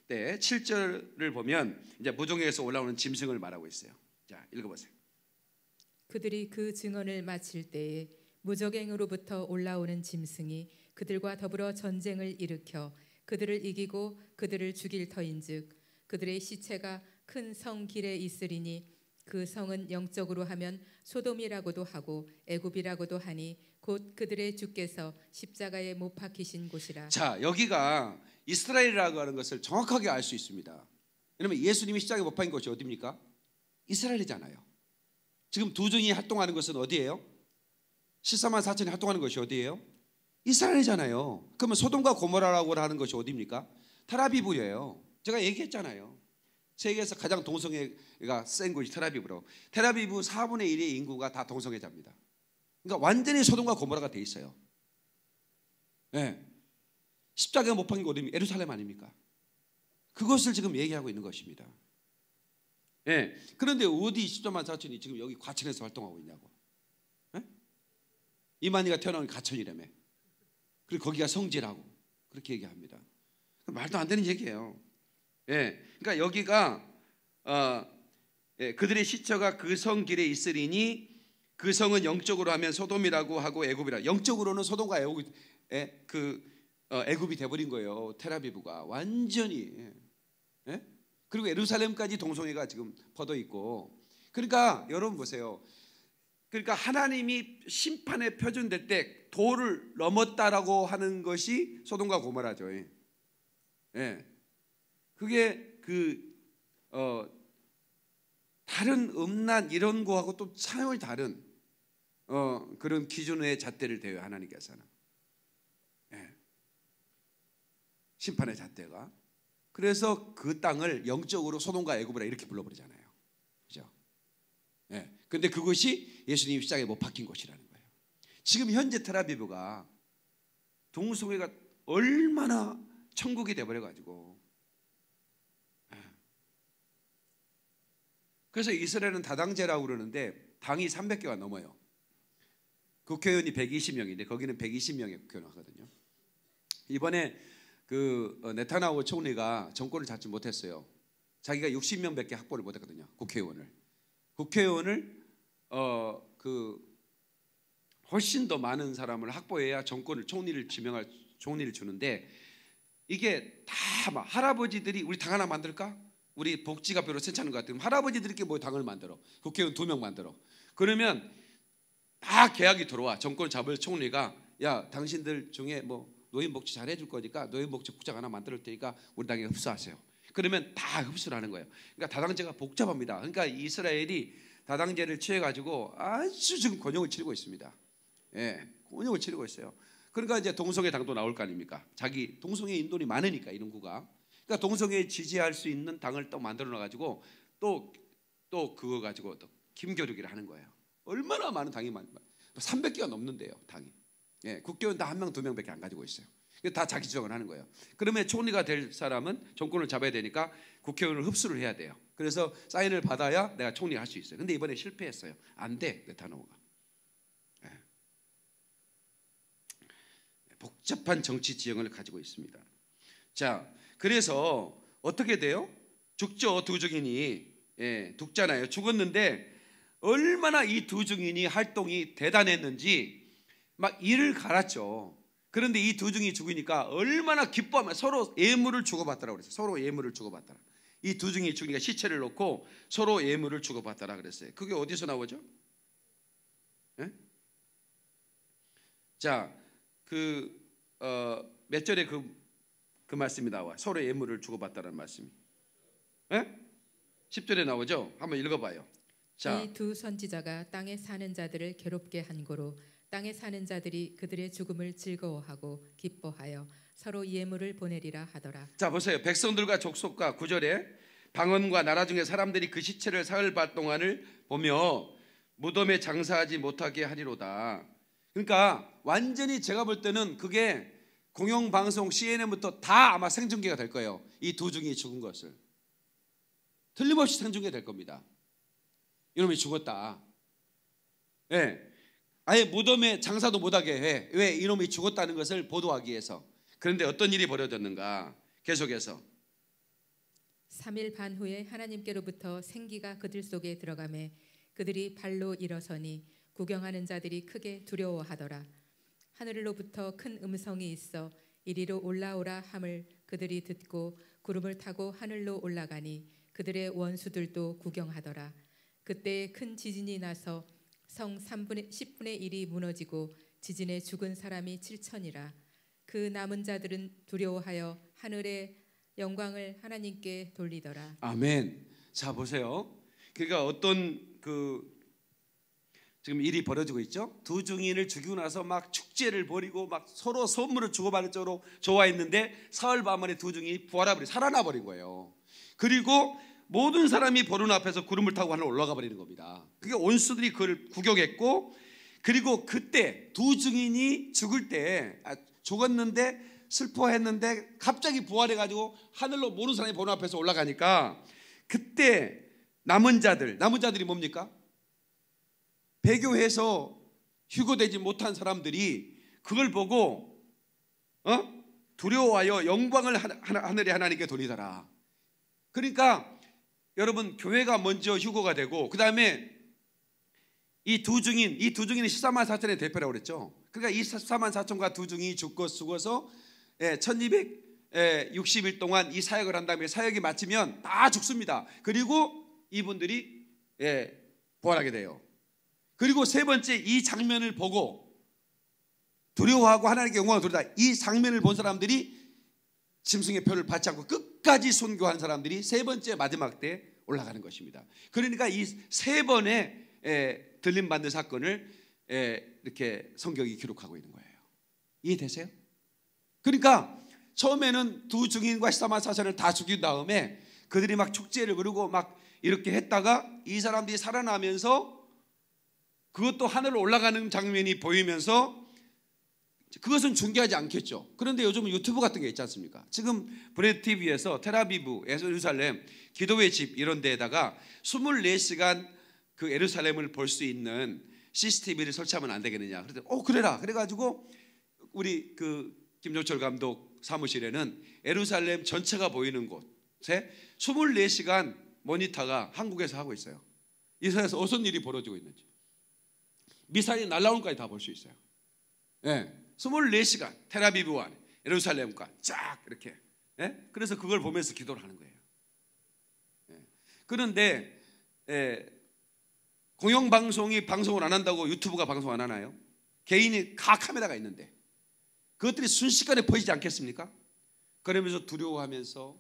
Speaker 1: 때 칠 절을 보면 이제 무동에서 올라오는 짐승을 말하고 있어요. 자, 읽어보세요.
Speaker 2: 그들이 그 증언을 마칠 때에 무적행으로부터 올라오는 짐승이 그들과 더불어 전쟁을 일으켜 그들을 이기고 그들을 죽일 터인즉 그들의 시체가 큰 성 길에 있으리니 그 성은 영적으로 하면 소돔이라고도 하고 애굽이라고도 하니 곧 그들의 주께서 십자가에 못 박히신 곳이라.
Speaker 1: 자, 여기가 이스라엘이라고 하는 것을 정확하게 알 수 있습니다. 왜냐하면 예수님이 십자가에 못 박힌 곳이 어디입니까? 이스라엘이잖아요. 지금 두 증인이 활동하는 것은 어디예요? 십사만 사천이 활동하는 것이 어디예요? 이스라엘이잖아요. 그러면 소돔과 고모라라고 하는 것이 어디입니까? 텔아비브예요. 제가 얘기했잖아요. 세계에서 가장 동성애가 센 곳이 텔아비브로. 텔아비브 사분의 일의 인구가 다 동성애자입니다. 그러니까 완전히 소돔과 고모라가 돼 있어요. 네. 십자가에 못 박힌 곳이 예루살렘 아닙니까? 그것을 지금 얘기하고 있는 것입니다. 네. 그런데 어디 십사만 사천이 지금 여기 과천에서 활동하고 있냐고. 네? 이만희가 태어난 가천이라며. 그리고 거기가 성지라고 그렇게 얘기합니다. 말도 안 되는 얘기예요. 예, 그러니까 여기가 어, 예, 그들의 시체가 그 성 길에 있으리니 그 성은 영적으로 하면 소돔이라고 하고 애굽이라. 영적으로는 소돔과 애굽, 예, 그 어, 애굽이 돼버린 거예요. 텔아비브가 완전히. 예? 그리고 예루살렘까지 동성애가 지금 퍼져 있고. 그러니까 여러분 보세요. 그러니까 하나님이 심판에 표준될 때 도를 넘었다라고 하는 것이 소돔과 고모라죠. 예. 그게 그 어, 다른 음란 이런 거하고 또 차원이 다른 어, 그런 기준의 잣대를 대요 하나님께서는. 예. 심판의 잣대가. 그래서 그 땅을 영적으로 소돔과 애굽이라 이렇게 불러버리잖아요. 그죠? 예. 근데 그것이 예수님 십자가에 못 박힌 곳이라는 거예요. 지금 현재 텔아비브가 동성애가 얼마나 천국이 돼버려가지고. 그래서 이스라엘은 다당제라고 그러는데 당이 삼백 개가 넘어요. 국회의원이 백이십 명인데 거기는 백이십 명의 국회의원 하거든요. 이번에 그 네타냐후 총리가 정권을 잡지 못했어요. 자기가 육십 명밖에 확보를 못했거든요. 국회의원을. 국회의원을 어 그 훨씬 더 많은 사람을 확보해야 정권을 총리를 지명할 총리를 주는데 이게 다 막 할아버지들이 우리 당 하나 만들까? 우리 복지가 별로 괜찮은 것 같으면 할아버지들끼리 뭐 당을 만들어. 국회의원 두 명 만들어. 그러면 다 계약이 들어와. 정권 잡을 총리가 야 당신들 중에 뭐 노인복지 잘 해줄 거니까 노인복지 국장 하나 만들 테니까 우리 당에 흡수하세요. 그러면 다 흡수를 하는 거예요. 그러니까 다당제가 복잡합니다. 그러니까 이스라엘이 다당제를 취해가지고 아주 지금 곤욕을 치르고 있습니다. 예, 곤욕을 치르고 있어요. 그러니까 이제 동성애 당도 나올 거 아닙니까? 자기 동성애 인돈이 많으니까 이런 구가. 그러니까 동성애 지지할 수 있는 당을 또 만들어 놔가지고 또 또 그거 가지고 또 김교육이라 하는 거예요. 얼마나 많은 당이 많 삼백 개가 넘는데요, 당이. 예, 국회의원 다 한 명, 두 명밖에 안 가지고 있어요. 다 자기 주장을 하는 거예요. 그러면 총리가 될 사람은 정권을 잡아야 되니까 국회의원을 흡수를 해야 돼요. 그래서 사인을 받아야 내가 총리할 수 있어요. 근데 이번에 실패했어요. 안 돼, 네타냐후가. 예. 복잡한 정치 지형을 가지고 있습니다. 자, 그래서 어떻게 돼요? 죽죠, 두 증인이. 예, 죽잖아요. 죽었는데 얼마나 이 두 증인이 활동이 대단했는지 막 이를 갈았죠. 그런데 이 두 증인이 죽으니까 얼마나 기뻐하면 서로 예물을 주고받더라 그랬어요. 서로 예물을 주고받더라. 이 두 증인이 죽으니까 시체를 놓고 서로 예물을 주고받더라 그랬어요. 그게 어디서 나오죠? 예? 자, 그 어, 몇 절에 그, 그 말씀이 나와. 서로 예물을 주고받다라는 말씀이. 예? 십 절에 나오죠? 한번 읽어봐요. 자,
Speaker 2: 이 두 선지자가 땅에 사는 자들을 괴롭게 한 고로 땅에 사는 자들이 그들의 죽음을 즐거워하고 기뻐하여 서로 예물을 보내리라 하더라.
Speaker 1: 자 보세요. 백성들과 족속과 구 절에 방언과 나라 중에 사람들이 그 시체를 사흘 반 동안을 보며 무덤에 장사하지 못하게 하리로다. 그러니까 완전히 제가 볼 때는 그게 공영방송 씨엔엔부터 다 아마 생중계가 될 거예요. 이 두 증인이 죽은 것을 틀림없이 생중계 될 겁니다. 이놈이 죽었다. 예, 아예 무덤에 장사도 못하게 해. 왜? 이놈이 죽었다는 것을 보도하기 위해서. 그런데 어떤 일이 벌어졌는가? 계속해서
Speaker 2: 삼 일 반 후에 하나님께로부터 생기가 그들 속에 들어가매 그들이 발로 일어서니 구경하는 자들이 크게 두려워하더라. 하늘로부터 큰 음성이 있어 이리로 올라오라 함을 그들이 듣고 구름을 타고 하늘로 올라가니 그들의 원수들도 구경하더라. 그때 큰 지진이 나서 성 십분의 일이 무너지고 지진에 죽은 사람이 칠천이라. 그 남은 자들은 두려워하여 하늘의 영광을 하나님께 돌리더라.
Speaker 1: 아멘. 자 보세요. 그러니까 어떤 그 지금 일이 벌어지고 있죠. 두 증인을 죽이고 나서 막 축제를 벌이고 막 서로 선물을 주고받을 정도로 좋아했는데 사흘 밤 만에 두 증인이 부활해버리 살아나 버린 거예요. 그리고 모든 사람이 보는 앞에서 구름을 타고 하늘 올라가 버리는 겁니다. 그게 온수들이 그걸 구경했고, 그리고 그때 두 증인이 죽을 때 아, 죽었는데 슬퍼했는데 갑자기 부활해가지고 하늘로 모든 사람이 보는 앞에서 올라가니까 그때 남은 자들, 남은 자들이 뭡니까? 배교해서 휴거되지 못한 사람들이 그걸 보고 어? 두려워하여 영광을 하늘의 하나님께 돌리더라. 그러니까 여러분, 교회가 먼저 휴거가 되고 그 다음에 이 두 증인, 이 두 증인이 십사만 사천의 대표라고 그랬죠. 그러니까 이 십사만 사천과 두 증인이 죽고 죽어서 천이백육십 일 동안 이 사역을 한 다음에 사역이 마치면 다 죽습니다. 그리고 이분들이 부활하게 돼요. 그리고 세 번째, 이 장면을 보고 두려워하고 하나님께 영광을 돌리다, 이 장면을 본 사람들이 짐승의 표를 받지 않고 끝까지 순교한 사람들이 세 번째 마지막 때 올라가는 것입니다. 그러니까 이 세 번의 들림받는 사건을 이렇게 성경이 기록하고 있는 거예요. 이해되세요? 그러니까 처음에는 두 증인과 십사만 사천을 다 죽인 다음에 그들이 막 축제를 부르고 막 이렇게 했다가 이 사람들이 살아나면서 그것도 하늘로 올라가는 장면이 보이면서 그것은 중계하지 않겠죠. 그런데 요즘은 유튜브 같은 게 있지 않습니까? 지금 브레드 티비에서 텔아비브, 예루살렘, 기도의 집 이런 데에다가 이십사 시간 그 예루살렘을 볼 수 있는 씨씨티비를 설치하면 안 되겠느냐. 그랬더니 어 그래라. 그래가지고 우리 그 김종철 감독 사무실에는 예루살렘 전체가 보이는 곳에 이십사 시간 모니터가 한국에서 하고 있어요. 이스라엘에서 어떤 일이 벌어지고 있는지, 미사일이 날라오는 까지 다 볼 수 있어요. 예, 이십사 시간 텔아비브와 예루살렘과 쫙 이렇게. 예? 그래서 그걸 보면서 기도를 하는 거예요. 예. 그런데 예, 공영방송이 방송을 안 한다고 유튜브가 방송 안 하나요? 개인이 가 카메라가 있는데 그것들이 순식간에 퍼지지 않겠습니까? 그러면서 두려워하면서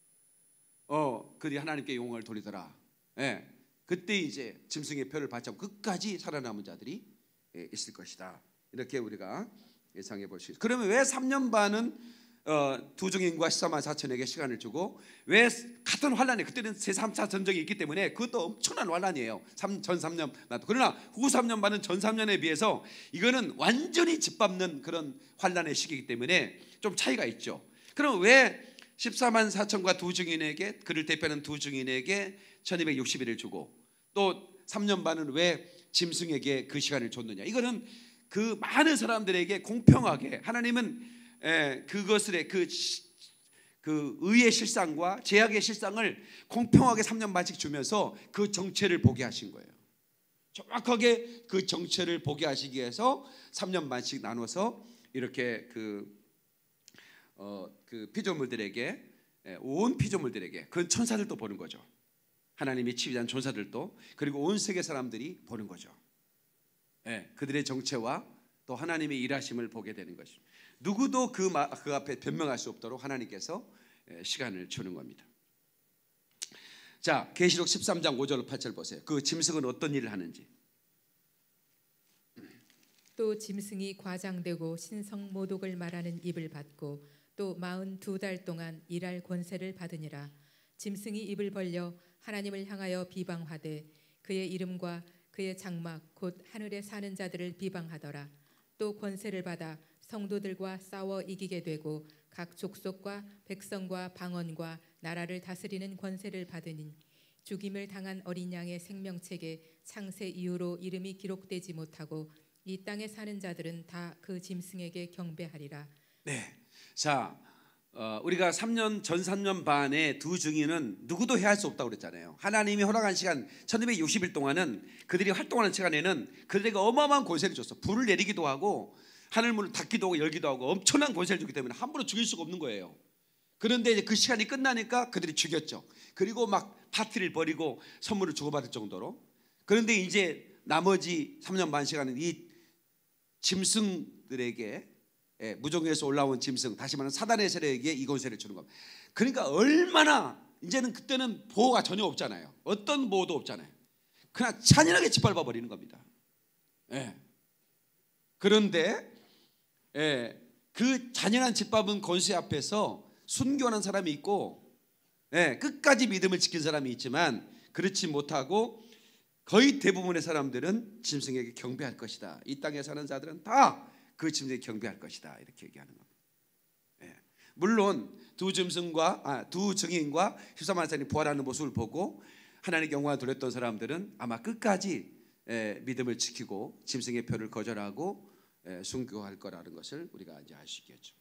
Speaker 1: 어 그들이 하나님께 영광을 돌리더라. 예. 그때 이제 짐승의 표를 받지 않고 끝까지 살아남은 자들이 있을 것이다. 이렇게 우리가 예상해 볼 수 있어요. 그러면 왜 삼 년 반은 어, 두 증인과 십사만 사천에게 시간을 주고, 왜 같은 환란이, 그때는 제삼 차 전쟁이 있기 때문에 그것도 엄청난 환란이에요. 전 삼 년 반. 그러나 후 삼 년 반은 전 삼 년에 비해서 이거는 완전히 짓밟는 그런 환란의 시기이기 때문에 좀 차이가 있죠. 그럼 왜 십사만 사천과 두 증인에게, 그를 대표하는 두 증인에게 천이백육십 일을 주고 또 삼 년 반은 왜 짐승에게 그 시간을 줬느냐? 이거는 그 많은 사람들에게 공평하게 하나님은 에, 그것을 그, 그 의의 실상과 제약의 실상을 공평하게 삼 년 반씩 주면서 그 정체를 보게 하신 거예요. 정확하게 그 정체를 보게 하시기 위해서 삼 년 반씩 나눠서 이렇게 그, 어, 그 피조물들에게, 온 피조물들에게, 그건 천사들도 보는 거죠. 하나님이 치유한 천사들도, 그리고 온 세계 사람들이 보는 거죠. 예, 그들의 정체와 또 하나님의 일하심을 보게 되는 것입니다. 누구도 그, 그 앞에 변명할 수 없도록 하나님께서 시간을 주는 겁니다. 자, 계시록 십삼 장 오 절로 팔 절 보세요. 그 짐승은 어떤 일을 하는지.
Speaker 2: 또 짐승이 과장되고 신성 모독을 말하는 입을 받고 또 마흔두 달 동안 일할 권세를 받으니라. 짐승이 입을 벌려 하나님을 향하여 비방하되 그의 이름과 그의 장막 곧 하늘에 사는 자들을 비방하더라. 또 권세를 받아 성도들과 싸워 이기게 되고 각 족속과 백성과 방언과 나라를 다스리는 권세를 받으니 죽임을 당한 어린 양의 생명책에 창세 이후로 이름이 기록되지 못하고 이 땅에 사는 자들은 다 그 짐승에게 경배하리라.
Speaker 1: 네, 자 어, 우리가 삼 년 전 삼 년 반에 두 증인은 누구도 해할 수 없다고 그랬잖아요. 하나님이 허락한 시간 천이백육십 일 동안은 그들이 활동하는 시간에는 그들에게 어마어마한 권세를 줬어. 불을 내리기도 하고 하늘문을 닫기도 하고 열기도 하고 엄청난 권세를 주기 때문에 함부로 죽일 수가 없는 거예요. 그런데 이제 그 시간이 끝나니까 그들이 죽였죠. 그리고 막 파티를 벌이고 선물을 주고받을 정도로. 그런데 이제 나머지 삼 년 반 시간은 이 짐승들에게, 예, 무종에서 올라온 짐승, 다시 말하면 사단의 세력에게 이 권세를 주는 겁니다. 그러니까 얼마나 이제는 그때는 보호가 전혀 없잖아요. 어떤 보호도 없잖아요. 그냥 잔인하게 짓밟아 버리는 겁니다. 예. 그런데 예, 그 잔인한 짓밟은 권세 앞에서 순교하는 사람이 있고, 예, 끝까지 믿음을 지킨 사람이 있지만 그렇지 못하고 거의 대부분의 사람들은 짐승에게 경배할 것이다. 이 땅에 사는 자들은 다 그 짐승에게 경배할 것이다. 이렇게 얘기하는 겁니다. 예. 물론 두 짐승과 아, 두 증인과 십사만 사람이 부활하는 모습을 보고 하나님께 영광을 돌렸던 사람들은 아마 끝까지 예, 믿음을 지키고 짐승의 표를 거절하고 예, 순교할 거라는 것을 우리가 이제 알 수 있겠죠.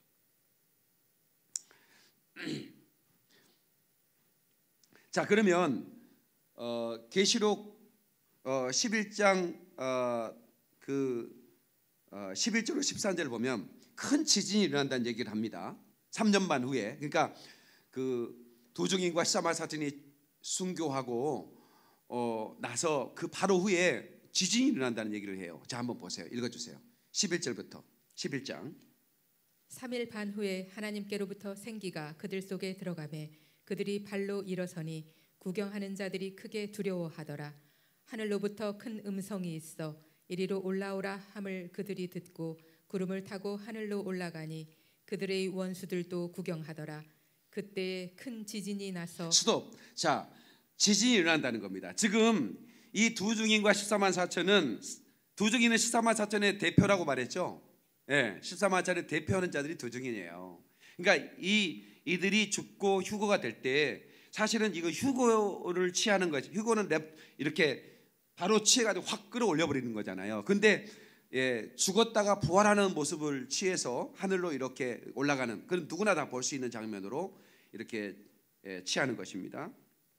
Speaker 1: 자, 그러면 어, 계시록 어, 십일 장 어, 그 어, 십일 절로 십삼 절을 보면 큰 지진이 일어난다는 얘기를 합니다. 삼 년 반 후에. 그러니까 그 두 증인과 십사만 사천이 순교하고 어, 나서 그 바로 후에 지진이 일어난다는 얘기를 해요. 자, 한번 보세요. 읽어주세요. 십일 절부터 십일 장.
Speaker 2: 삼 일 반 후에 하나님께로부터 생기가 그들 속에 들어가매 그들이 발로 일어서니 구경하는 자들이 크게 두려워하더라. 하늘로부터 큰 음성이 있어 이리로 올라오라 함을 그들이 듣고 구름을 타고 하늘로 올라가니 그들의 원수들도 구경하더라. 그때에 큰 지진이 나서
Speaker 1: 스톱. 자, 지진이 일어난다는 겁니다. 지금 이 두 증인과 십사만 사천은 두 증인은 십사만 사천의 대표라고 말했죠. 예, 십사만 사천을 대표하는 자들이 두 증인이에요. 그러니까 이 이들이 죽고 휴거가 될 때 사실은 이거 휴거를 취하는 거지. 휴거는 랩 이렇게 바로 취해가지고 확 끌어올려 버리는 거잖아요. 근데 예, 죽었다가 부활하는 모습을 취해서 하늘로 이렇게 올라가는, 그런 누구나 다 볼 수 있는 장면으로 이렇게 예, 취하는 것입니다.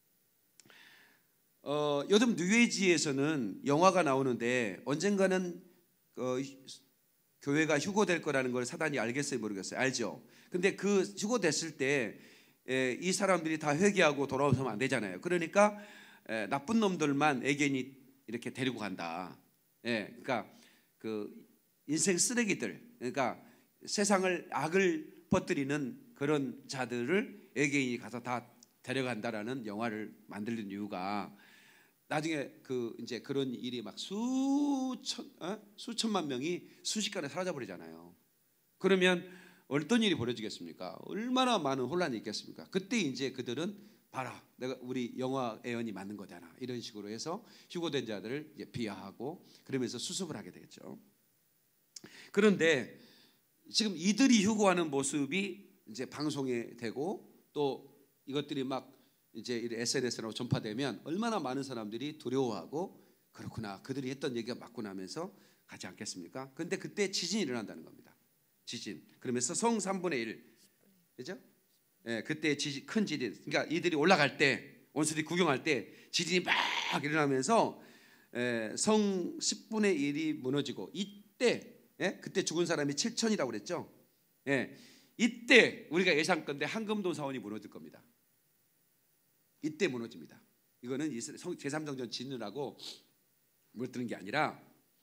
Speaker 1: 어, 요즘 뉴에이지에서는 영화가 나오는데 언젠가는 어, 교회가 휴거될 거라는 걸 사단이 알겠어요, 모르겠어요? 알죠? 근데 그 휴거됐을 때 이 사람들이 다 회개하고 돌아오면 안 되잖아요. 그러니까 에, 나쁜 놈들만 애견이 이렇게 데리고 간다. 예, 그러니까 그 인생 쓰레기들, 그러니까 세상을 악을 퍼뜨리는 그런 자들을 애견이 가서 다 데려간다라는 영화를 만들는 이유가 나중에 그 이제 그런 일이 막 수천 어? 수천만 명이 순식간에 사라져 버리잖아요. 그러면 어떤 일이 벌어지겠습니까? 얼마나 많은 혼란이 있겠습니까? 그때 이제 그들은 봐라, 내가 우리 영화 예언이 맞는 거잖아. 이런 식으로 해서 휴거된 자들을 이제 비하하고 그러면서 수습을 하게 되겠죠. 그런데 지금 이들이 휴거하는 모습이 이제 방송에 되고 또 이것들이 막 이제 에스엔에스로 전파되면 얼마나 많은 사람들이 두려워하고 그렇구나, 그들이 했던 얘기가 맞구나 하면서 가지 않겠습니까? 그런데 그때 지진이 일어난다는 겁니다. 지진. 그러면서 성 삼분의 일, 그죠? 예, 그때 지진, 큰 지진. 그러니까 이들이 올라갈 때, 원수들이 구경할 때 지진이 막 일어나면서 예, 성 십분의 일이 무너지고 이때, 예, 그때 죽은 사람이 칠천이라고 그랬죠? 예, 이때 우리가 예상컨대 한금도 사원이 무너질 겁니다. 이때 무너집니다. 이거는 제삼 성전 짓느라고 물드는 게 아니라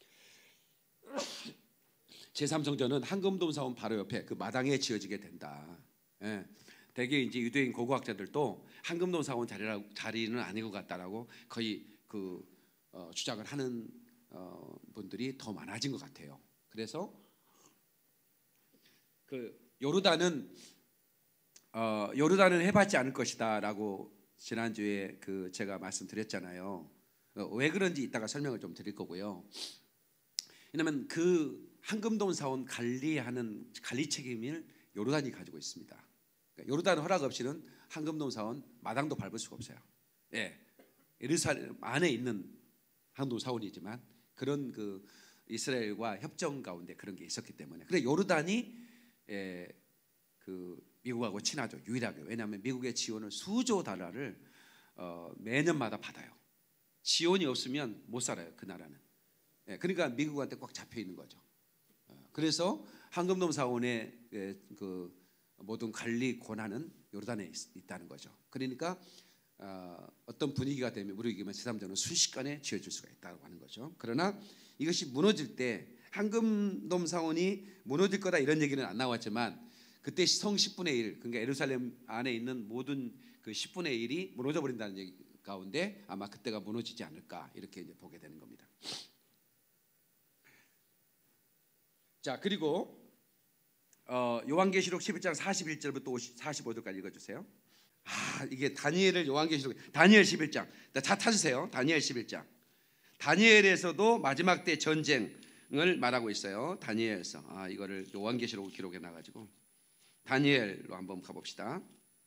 Speaker 1: 제삼 성전은 한금돔 사원 바로 옆에 그 마당에 지어지게 된다. 예. 대개 이제 유대인 고고학자들도 한금돔 사원 자리라, 자리는 아닌 것 같다라고 거의 그 어, 주장을 하는 어, 분들이 더 많아진 것 같아요. 그래서 그 요르단은 어, 요르단은 해받지 않을 것이다라고 지난주에 그 제가 말씀드렸잖아요. 어, 왜 그런지 이따가 설명을 좀 드릴 거고요. 왜냐하면 그 한금돔 사원 관리하는 관리 책임을 요르단이 가지고 있습니다. 그러니까 요르단 허락 없이는 한금돔 사원 마당도 밟을 수가 없어요. 예, 예루살렘 안에 있는 한금돔 사원이지만 그런 그 이스라엘과 협정 가운데 그런 게 있었기 때문에, 그래 요르단이 예, 그 미국하고 친하죠. 유일하게. 왜냐하면 미국의 지원을 수조 달러를 어, 매년마다 받아요. 지원이 없으면 못 살아요. 그 나라는. 예, 그러니까 미국한테 꽉 잡혀 있는 거죠. 어, 그래서 황금돔 사원의 예, 그 모든 관리 권한은 요르단에 있, 있다는 거죠. 그러니까 어, 어떤 분위기가 되면 무르익으면 제삼전은 순식간에 지어질 수가 있다고 하는 거죠. 그러나 이것이 무너질 때 황금돔 사원이 무너질 거다 이런 얘기는 안 나왔지만 그때 성 십분의 일, 그러니까 예루살렘 안에 있는 모든 그 십분의 일이 무너져 버린다는 얘기 가운데 아마 그때가 무너지지 않을까 이렇게 이제 보게 되는 겁니다. 자, 그리고 어, 요한계시록 십일 장 사십일 절부터 사십오 절까지 읽어주세요. 아, 이게 다니엘을 요한계시록 다니엘 십일 장 다 찾으세요. 다니엘 십일 장. 다니엘에서도 마지막 때 전쟁을 말하고 있어요. 다니엘에서 아, 이거를 요한계시록 기록해 놔가지고 다니엘로 한번 가봅시다.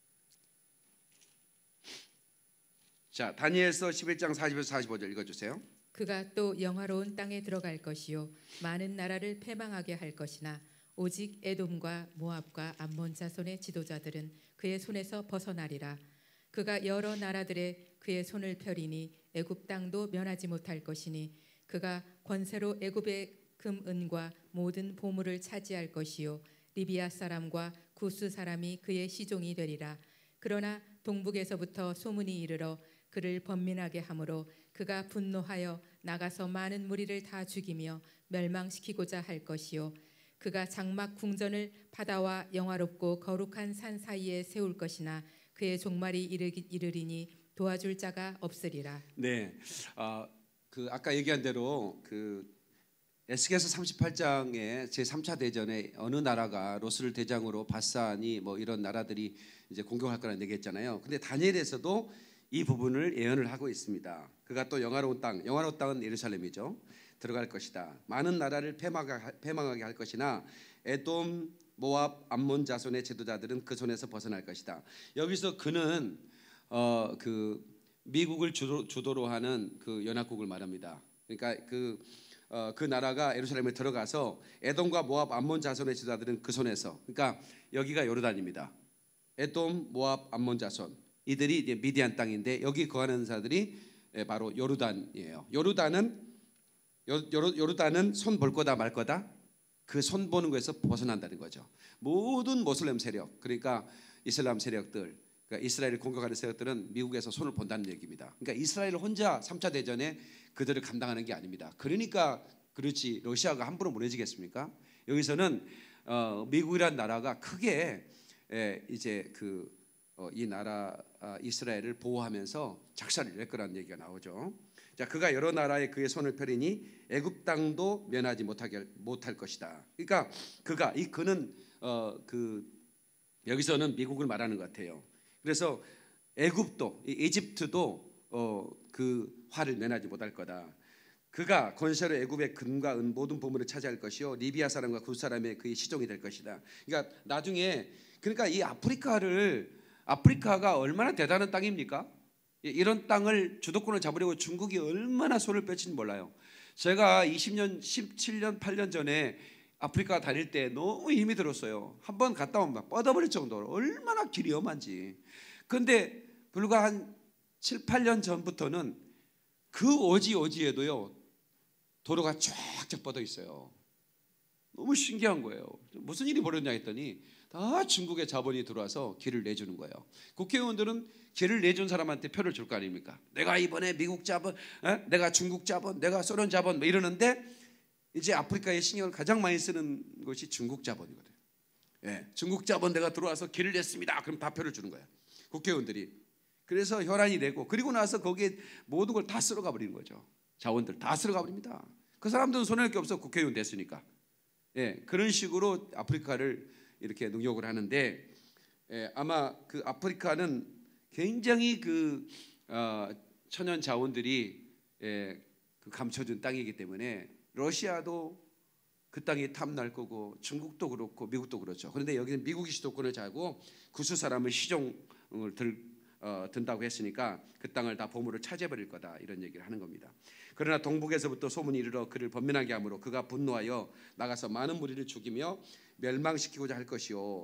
Speaker 1: 자, 다니엘서 십일 장 사십에서 사십오 절 읽어주세요.
Speaker 2: 그가 또 영화로운 땅에 들어갈 것이요 많은 나라를 패망하게 할 것이나 오직 에돔과 모압과 암몬 자손의 지도자들은 그의 손에서 벗어나리라. 그가 여러 나라들의 그의 손을 펴리니 애굽 땅도 면하지 못할 것이니 그가 권세로 애굽의 금 은과 모든 보물을 차지할 것이요 리비아 사람과 구스 사람이 그의 시종이 되리라. 그러나 동북에서부터 소문이 이르러 그를 번민하게 하므로 그가 분노하여 나가서 많은 무리를 다 죽이며 멸망시키고자 할 것이요 그가 장막 궁전을 바다와 영화롭고 거룩한 산 사이에 세울 것이나 그의 종말이 이르기, 이르리니 도와줄 자가 없으리라.
Speaker 1: 네, 아, 그 아까 얘기한 대로 그 에스겔서 삼십팔 장에 제삼 차 대전에 어느 나라가 로스를 대장으로 바산이 뭐 이런 나라들이 이제 공격할 거라는 얘기했잖아요. 근데 다니엘에서도 이 부분을 예언을 하고 있습니다. 그가 또 영화로운 땅, 영화로운 땅은 예루살렘이죠. 들어갈 것이다. 많은 나라를 패망하게 할 것이나 에돔, 모압, 암몬 자손의 지도자들은 그 손에서 벗어날 것이다. 여기서 그는 어, 그 미국을 주도, 주도로 하는 그 연합국을 말합니다. 그러니까 그 어, 그 나라가 예루살렘에 들어가서 에돔과 모압, 암몬 자손의 지도자들은 그 손에서, 그러니까 여기가 요르단입니다. 에돔, 모압, 암몬 자손 이들이 이제 미디안 땅인데 여기 거하는 자들이 바로 요르단이에요. 요르단은 요르, 요르단은 손 볼 거다 말 거다. 그 손 보는 거에서 벗어난다는 거죠. 모든 모슬렘 세력, 그러니까 이슬람 세력들, 그러니까 이스라엘을 공격하는 세력들은 미국에서 손을 본다는 얘기입니다. 그러니까 이스라엘 혼자 삼 차 대전에 그들을 감당하는 게 아닙니다. 그러니까 그렇지 러시아가 함부로 무너지겠습니까? 여기서는 어, 미국이란 나라가 크게 에, 이제 그 어, 이 나라 아, 이스라엘을 보호하면서 작사를 낼 거라는 얘기가 나오죠. 자, 그가 여러 나라에 그의 손을 펴리니 애굽 땅도 면하지 못하게 못할 것이다. 그러니까 그가 이 그는 어, 그 여기서는 미국을 말하는 것 같아요. 그래서 애굽도 이집트도 어, 그 화를 면하지 못할 거다. 그가 권세로 애굽의 금과 은 모든 보물을 차지할 것이요 리비아 사람과 구 사람의 그의 시종이 될 것이다. 그러니까 나중에 그러니까 이 아프리카를 아프리카가 얼마나 대단한 땅입니까? 이런 땅을 주도권을 잡으려고 중국이 얼마나 손을 뺐는지 몰라요. 제가 이십 년, 십칠 년, 팔 년 전에 아프리카 다닐 때 너무 힘이 들었어요. 한번 갔다 오면 막 뻗어버릴 정도로 얼마나 길이 험한지. 그런데 불과 한 칠, 팔 년 전부터는 그 오지 오지에도요 도로가 쫙쫙 뻗어 있어요. 너무 신기한 거예요. 무슨 일이 벌어졌냐 했더니 다 중국의 자본이 들어와서 길을 내주는 거예요. 국회의원들은 길을 내준 사람한테 표를 줄 거 아닙니까? 내가 이번에 미국 자본, 에? 내가 중국 자본, 내가 소련 자본 뭐 이러는데 이제 아프리카에 신경을 가장 많이 쓰는 것이 중국 자본이거든요. 예, 중국 자본 내가 들어와서 길을 냈습니다. 그럼 다 표를 주는 거예요. 국회의원들이. 그래서 혈안이 되고 그리고 나서 거기에 모든 걸 다 쓸어가 버리는 거죠. 자원들 다 쓸어가 버립니다. 그 사람들은 손해낼 게 없어. 국회의원 됐으니까. 예, 그런 식으로 아프리카를 이렇게 능욕을 하는데 예, 아마 그 아프리카는 굉장히 그 어, 천연 자원들이 예, 그 감춰준 땅이기 때문에 러시아도 그 땅이 탐날 거고 중국도 그렇고 미국도 그렇죠. 그런데 여기는 미국이 주도권을 잡고 구수 사람을 시종을 들 어, 든다고 했으니까 그 땅을 다 보물을 차지해버릴 거다 이런 얘기를 하는 겁니다. 그러나 동북에서부터 소문이 이르러 그를 번민하게 하므로 그가 분노하여 나가서 많은 무리를 죽이며 멸망시키고자 할 것이요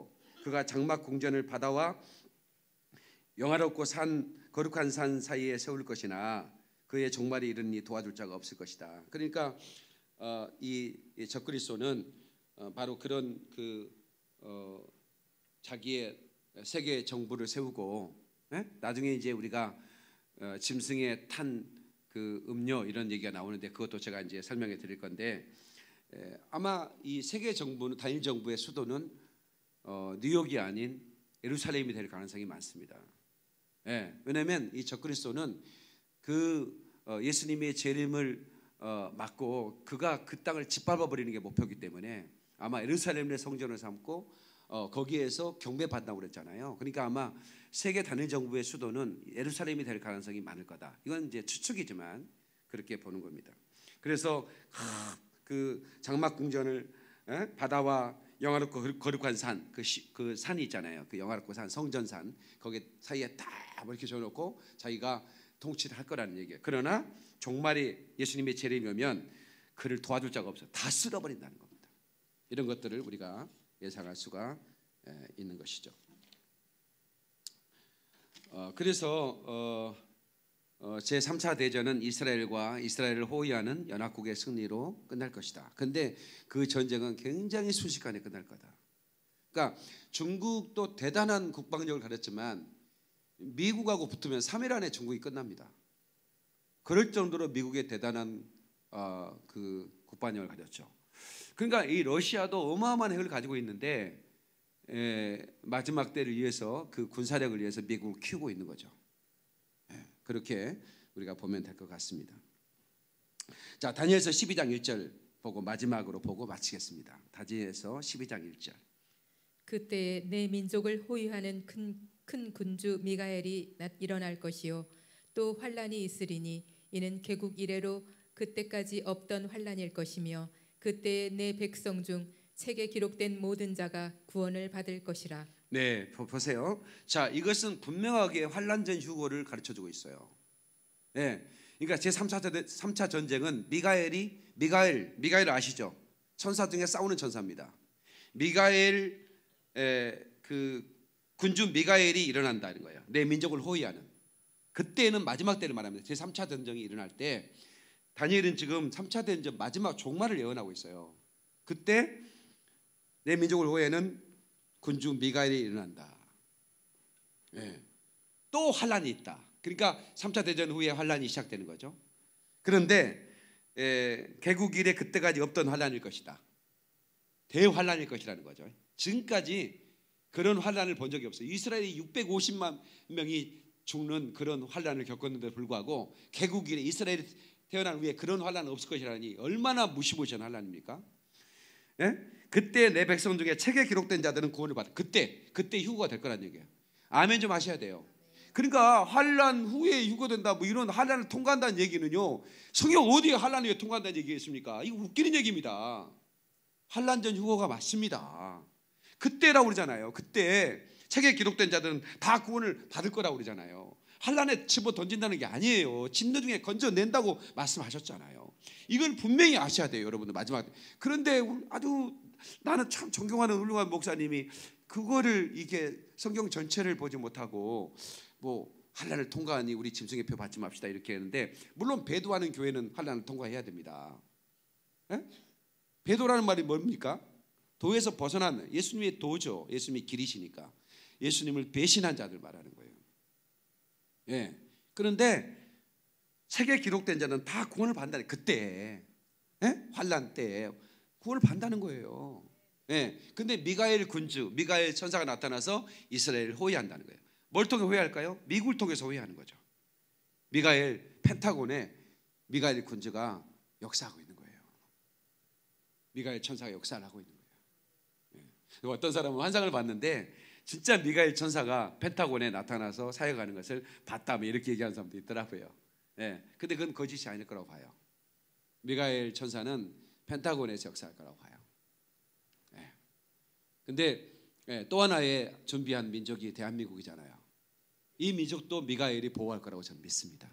Speaker 1: 그가 장막 궁전을 바다와 영화롭고 산 거룩한 산 사이에 세울 것이나 그의 종말이 이르니 도와줄 자가 없을 것이다. 그러니까 어, 이, 이 적그리스도는 어, 바로 그런 그 어, 자기의 세계 정부를 세우고 예? 나중에 이제 우리가 어, 짐승에 탄 그 음료 이런 얘기가 나오는데 그것도 제가 이제 설명해 드릴 건데 에, 아마 이 세계 정부는 단일 정부의 수도는 어, 뉴욕이 아닌 예루살렘이 될 가능성이 많습니다. 예, 왜냐하면 이 적그리스도는 그 어, 예수님의 재림을 어, 막고 그가 그 땅을 짓밟아 버리는 게 목표이기 때문에 아마 예루살렘의 성전을 삼고 어, 거기에서 경배받는다고 그랬잖아요. 그러니까 아마 세계 단일 정부의 수도는 예루살렘이 될 가능성이 많을 거다. 이건 이제 추측이지만 그렇게 보는 겁니다. 그래서 그 장막 궁전을 에? 바다와 영화롭고 거룩한 산, 그, 시, 그 산이 있잖아요. 그 영화롭고 산, 성전산 거기 사이에 딱 이렇게 줘놓고 자기가 통치를 할 거라는 얘기예요. 그러나 종말이 예수님의 재림이 오면 그를 도와줄 자가 없어 다 쓸어버린다는 겁니다. 이런 것들을 우리가 예상할 수가 있는 것이죠. 어, 그래서 어, 어, 제삼 차 대전은 이스라엘과 이스라엘을 호위하는 연합국의 승리로 끝날 것이다. 그런데 그 전쟁은 굉장히 순식간에 끝날 거다. 그러니까 중국도 대단한 국방력을 가졌지만 미국하고 붙으면 삼 일 안에 중국이 끝납니다. 그럴 정도로 미국의 대단한 어, 그 국방력을 가졌죠. 그러니까 이 러시아도 어마어마한 핵을 가지고 있는데 에, 마지막 때를 위해서 그 군사력을 위해서 미국을 키우고 있는 거죠. 에, 그렇게 우리가 보면 될 것 같습니다. 자, 다니엘서 십이 장 일 절 보고 마지막으로 보고 마치겠습니다. 다니엘서 십이 장 일 절.
Speaker 2: 그때 내 민족을 호위하는 큰, 큰 군주 미가엘이 일어날 것이요 또 환란이 있으리니 이는 개국 이래로 그때까지 없던 환란일 것이며 그때 내 백성 중 책에 기록된 모든 자가 구원을 받을 것이라.
Speaker 1: 네, 보세요. 자, 이것은 분명하게 환란 전 휴거를 가르쳐주고 있어요. 네, 그러니까 제삼 차 삼 차 전쟁은 미가엘이 미가엘 미가엘 아시죠? 천사 중에 싸우는 천사입니다. 미가엘 에, 그 군주 미가엘이 일어난다는 거예요. 내 민족을 호위하는. 그때는 마지막 때를 말합니다. 제삼 차 전쟁이 일어날 때 다니엘은 지금 삼 차 대전 마지막 종말을 예언하고 있어요. 그때 내 민족을 호위하는 군주 미가엘이 일어난다. 네. 또 환란이 있다. 그러니까 삼 차 대전 후에 환란이 시작되는 거죠. 그런데 에, 개국 이래 그때까지 없던 환란일 것이다. 대환란일 것이라는 거죠. 지금까지 그런 환란을 본 적이 없어요. 이스라엘이 육백오십만 명이 죽는 그런 환란을 겪었는데 불구하고 개국 이래 이스라엘이 태어난 후에 그런 환란은 없을 것이라니 얼마나 무시무시한 환란입니까? 예? 그때 내 백성 중에 책에 기록된 자들은 구원을 받아. 그때 그때 휴거가 될 거란 얘기예요. 아멘 좀 하셔야 돼요. 그러니까 환란 후에 휴거된다 뭐 이런 환란을 통과한다는 얘기는요. 성경 어디에 환란을 위해 통과한다는 얘기겠습니까? 이거 웃기는 얘기입니다. 환란 전 휴거가 맞습니다. 그때라고 그러잖아요. 그때 책에 기록된 자들은 다 구원을 받을 거라고 그러잖아요. 환란에 집어 던진다는 게 아니에요. 진노 중에 건져낸다고 말씀하셨잖아요. 이걸 분명히 아셔야 돼요, 여러분들. 마지막. 그런데 아주 나는 참 존경하는 훌륭한 목사님이 그거를 이게 성경 전체를 보지 못하고 뭐 환란을 통과하니 우리 짐승의 표 받지 맙시다 이렇게 했는데, 물론 배도하는 교회는 환란을 통과해야 됩니다. 에? 배도라는 말이 뭡니까? 도에서 벗어난, 예수님의 도죠. 예수님이 길이시니까 예수님을 배신한 자들 말하는 거예요. 예. 그런데 책에 기록된 자는 다 구원을 받는다. 그때 예? 환란 때 구원을 받는다는 거예요. 예. 근데 미가엘 군주, 미가엘 천사가 나타나서 이스라엘을 호위한다는 거예요. 뭘 통해 호위할까요? 미국을 통해서 호위하는 거죠. 미가엘 펜타곤에 미가엘 군주가 역사하고 있는 거예요. 미가엘 천사가 역사를 하고 있는 거예요. 예. 어떤 사람은 환상을 봤는데 진짜 미가엘 천사가 펜타곤에 나타나서 사역하는 것을 봤다, 이렇게 얘기하는 사람도 있더라고요. 예. 근데 그건 거짓이 아닐 거라고 봐요. 미가엘 천사는 펜타곤에서 역사할 거라고 봐요. 예. 근데 예, 또 하나의 준비한 민족이 대한민국이잖아요. 이 민족도 미가엘이 보호할 거라고 저는 믿습니다.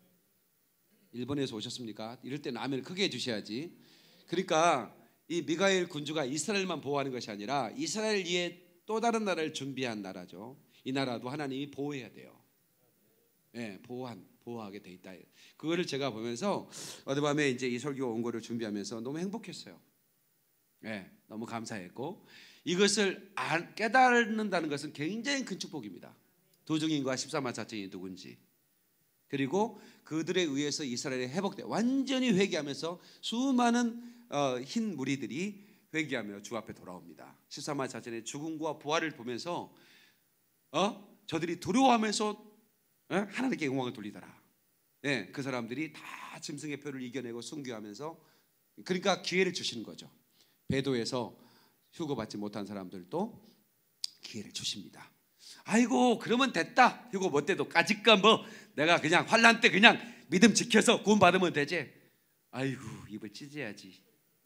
Speaker 1: 일본에서 오셨습니까? 이럴 때는 아멘을 크게 해주셔야지. 그러니까 이 미가엘 군주가 이스라엘만 보호하는 것이 아니라 이스라엘 위에 또 다른 나라를 준비한 나라죠. 이 나라도 하나님이 보호해야 돼요. 예, 보호한 보호하게 돼 있다. 그거를 제가 보면서 어젯밤에 이제 이 설교 온 거를 준비하면서 너무 행복했어요. 예, 너무 감사했고 이것을 깨닫는다는 것은 굉장히 큰 축복입니다. 두 증인과 십사만 사천이 누군지, 그리고 그들에 의해서 이스라엘이 회복돼 완전히 회개하면서 수많은 어, 흰 무리들이 회개하며 주 앞에 돌아옵니다. 십사만 사천의 죽음과 부활을 보면서 어? 저들이 두려워하면서 예? 하나님께 영광을 돌리더라. 예, 그 사람들이 다 짐승의 표를 이겨내고 순교하면서, 그러니까 기회를 주시는 거죠. 배도에서 휴거받지 못한 사람들도 기회를 주십니다. 아이고 그러면 됐다. 휴거 못 돼도 까짓까 뭐 내가 그냥 환난 때 그냥 믿음 지켜서 구원 받으면 되지. 아이고 입을 찢어야지.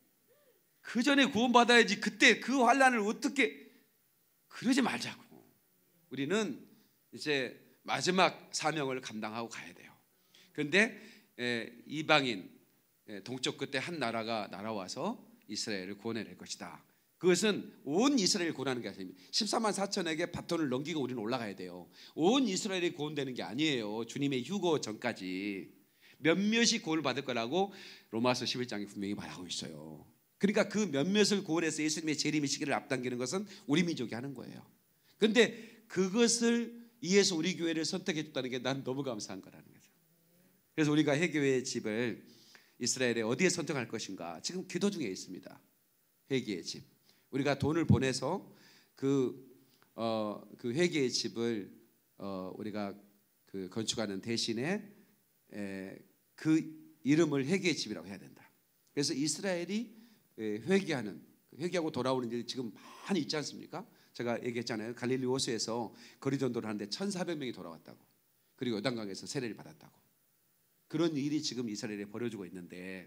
Speaker 1: 그 전에 구원 받아야지. 그때 그 환난을 어떻게, 그러지 말자고. 우리는 이제 마지막 사명을 감당하고 가야 돼요. 그런데 이방인 동쪽 끝에 한 나라가 날아와서 이스라엘을 구원해낼 것이다. 그것은 온 이스라엘을 구원하는 게 아닙니다. 십사만 사천에게 바톤을 넘기고 우리는 올라가야 돼요. 온 이스라엘이 구원되는 게 아니에요. 주님의 휴거 전까지 몇몇이 구원을 받을 거라고 로마서 십일 장에 분명히 말하고 있어요. 그러니까 그 몇몇을 구원해서 예수님의 재림의 시기를 앞당기는 것은 우리 민족이 하는 거예요. 그런데 그것을 이에서 우리 교회를 선택해 줬다는 게 난 너무 감사한 거라는 거죠. 그래서 우리가 회개의 집을 이스라엘에 어디에 선택할 것인가 지금 기도 중에 있습니다. 회개의 집. 우리가 돈을 보내서 그, 어, 그 회개의 집을 어, 우리가 그 건축하는 대신에 에, 그 이름을 회개의 집이라고 해야 된다. 그래서 이스라엘이 회개하는, 회개하고 돌아오는 일이 지금 많이 있지 않습니까? 제가 얘기했잖아요. 갈릴리 호수에서 거리 전도를 하는데 천사백 명이 돌아왔다고. 그리고 요단강에서 세례를 받았다고. 그런 일이 지금 이스라엘에 벌어지고 있는데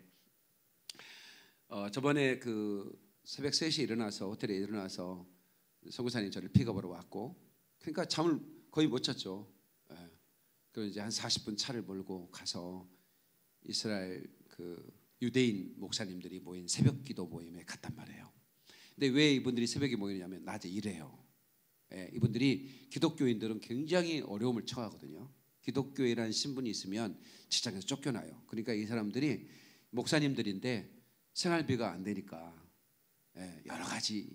Speaker 1: 어, 저번에 그 새벽 세 시에 일어나서 호텔에 일어나서 선교사님 저를 픽업으로 왔고, 그러니까 잠을 거의 못 잤죠. 예. 그리고 이제 한 사십 분 차를 몰고 가서 이스라엘 그 유대인 목사님들이 모인 새벽 기도 모임에 갔단 말이에요. 근데 왜 이분들이 새벽에 모이냐면 낮에 일해요. 예, 이분들이 기독교인들은 굉장히 어려움을 처하거든요. 기독교인이라는 신분이 있으면 직장에서 쫓겨나요. 그러니까 이 사람들이 목사님들인데 생활비가 안 되니까 예, 여러 가지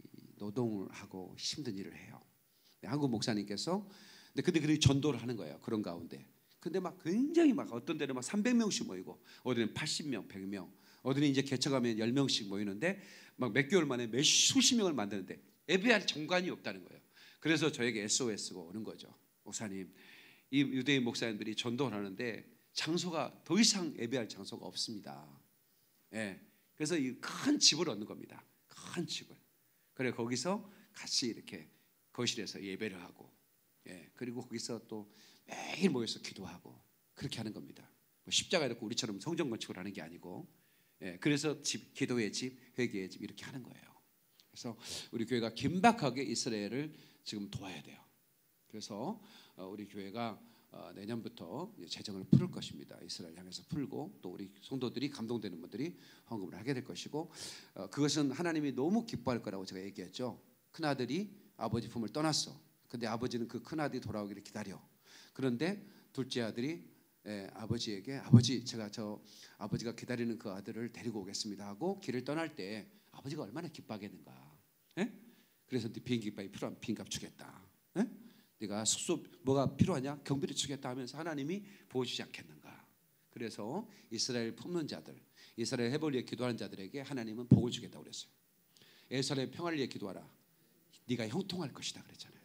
Speaker 1: 노동을 하고 힘든 일을 해요. 네, 한국 목사님께서 근데 근데 그들이 전도를 하는 거예요. 그런 가운데. 근데 막 굉장히 막 어떤 데는 막 삼백 명씩 모이고 어디는 팔십 명, 백 명, 어디는 이제 개척하면 열 명씩 모이는데 막 몇 개월 만에 몇 수십 명을 만드는데 예배할 정관이 없다는 거예요. 그래서 저에게 에스오에스가 오는 거죠. 목사님, 이 유대인 목사님들이 전도를 하는데 장소가 더 이상 예배할 장소가 없습니다. 예, 그래서 이 큰 집을 얻는 겁니다. 큰 집을. 그래 거기서 같이 이렇게 거실에서 예배를 하고, 예, 그리고 거기서 또 매일 모여서 기도하고 그렇게 하는 겁니다. 뭐 십자가 이렇게 우리처럼 성전 건축을 하는 게 아니고, 예, 그래서 집, 기도의 집, 회개의 집 이렇게 하는 거예요. 그래서 우리 교회가 긴박하게 이스라엘을 지금 도와야 돼요. 그래서 우리 교회가 내년부터 재정을 풀 것입니다. 이스라엘 향해서 풀고 또 우리 성도들이 감동되는 분들이 헌금을 하게 될 것이고, 그것은 하나님이 너무 기뻐할 거라고 제가 얘기했죠. 큰아들이 아버지 품을 떠났어. 근데 아버지는 그 큰아들이 돌아오기를 기다려. 그런데 둘째 아들이 예, 아버지에게 아버지 제가 저 아버지가 기다리는 그 아들을 데리고 오겠습니다 하고 길을 떠날 때 아버지가 얼마나 기뻐하겠는가. 예? 그래서 네 비행기값이 필요하면 비행값 주겠다. 예? 네가 숙소 뭐가 필요하냐? 경비를 주겠다 하면서 하나님이 보여주지 않겠는가. 그래서 이스라엘 품는 자들, 이스라엘 해볼 위해 기도하는 자들에게 하나님은 복을 주겠다고 그랬어요. 예루살렘 평화를 위해 기도하라. 네가 형통할 것이다 그랬잖아요.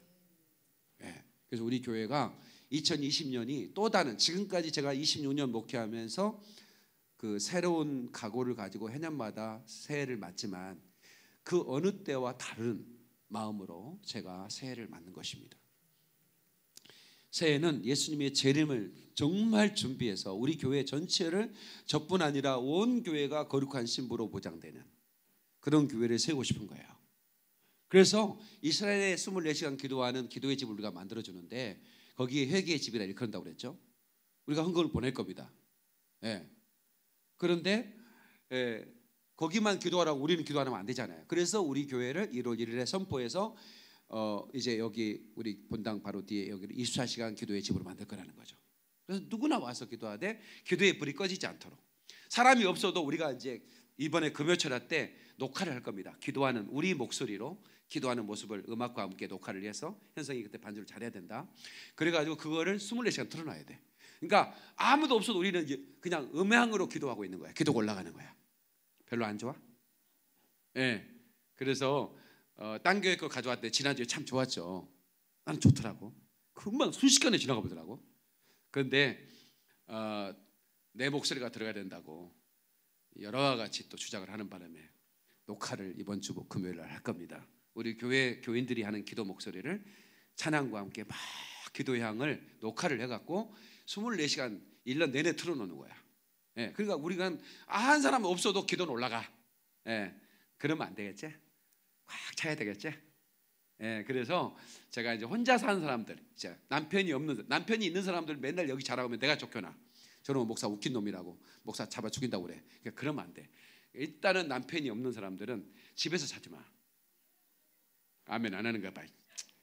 Speaker 1: 예. 그래서 우리 교회가 이천이십 년이 또 다른, 지금까지 제가 이십육 년 목회하면서 그 새로운 각오를 가지고 해년마다 새해를 맞지만 그 어느 때와 다른 마음으로 제가 새해를 맞는 것입니다. 새해는 예수님의 재림을 정말 준비해서 우리 교회 전체를 저뿐 아니라 온 교회가 거룩한 신부로 보장되는 그런 교회를 세우고 싶은 거예요. 그래서 이스라엘에 이십사 시간 기도하는 기도의 집을 우리가 만들어주는데 거기에 회개의 집이라 이렇게 그런다고 그랬죠. 우리가 헌금을 보낼 겁니다. 예. 그런데 예, 거기만 기도하라고 우리는 기도 안 하면 안 되잖아요. 그래서 우리 교회를 일월 일일에 선포해서 어 이제 여기 우리 본당 바로 뒤에 여기를 이십사 시간 기도의 집으로 만들 거라는 거죠. 그래서 누구나 와서 기도하되 기도의 불이 꺼지지 않도록. 사람이 없어도 우리가 이제 이번에 금요철야 때 녹화를 할 겁니다. 기도하는 우리 목소리로 기도하는 모습을 음악과 함께 녹화를 해서 현성이 그때 반주를 잘해야 된다. 그래가지고 그거를 이십사 시간 틀어놔야 돼. 그러니까 아무도 없어도 우리는 그냥 음향으로 기도하고 있는 거야. 기도가 올라가는 거야. 별로 안 좋아? 예. 네. 그래서 어, 딴 교회 거 가져왔대. 지난주에 참 좋았죠. 나는 좋더라고. 금방 순식간에 지나가 보더라고. 그런데 어, 내 목소리가 들어가야 된다고 여러 가지 또 주장을 하는 바람에 녹화를 이번 주 금요일 날 할 겁니다. 우리 교회 교인들이 하는 기도 목소리를 찬양과 함께 막 기도의 향을 녹화를 해갖고 이십사 시간 일 년 내내 틀어놓는 거야. 예, 그러니까 우리가 한 사람 없어도 기도는 올라가. 예, 그러면 안 되겠지? 꽉 차야 되겠지? 예, 그래서 제가 이제 혼자 사는 사람들, 이제 남편이 없는 남편이 있는 사람들 맨날 여기 자라오면 내가 쫓겨나. 저는 목사 웃긴 놈이라고 목사 잡아 죽인다고 그래. 그러니까 그러면 안 돼. 일단은 남편이 없는 사람들은 집에서 자지 마. 아멘 안 하는 거야. 봐.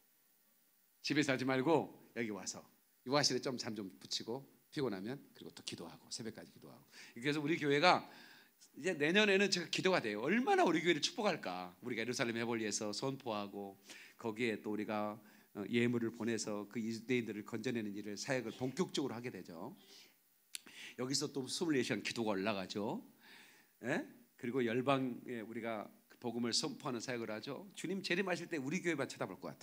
Speaker 1: 집에서 하지 말고 여기 와서 유아실에 좀 잠 좀 붙이고 피곤하면 그리고 또 기도하고 새벽까지 기도하고. 그래서 우리 교회가 이제 내년에는 제가 기도가 돼요. 얼마나 우리 교회를 축복할까. 우리가 예루살렘 해볼리에서 선포하고 거기에 또 우리가 예물을 보내서 그 유대인들을 건져내는 일을 사역을 본격적으로 하게 되죠. 여기서 또 이십사 시간 기도가 올라가죠. 예? 그리고 열방에 우리가 복음을 선포하는 사역을 하죠. 주님 재림하실 때 우리 교회만 쳐다볼 것 같아.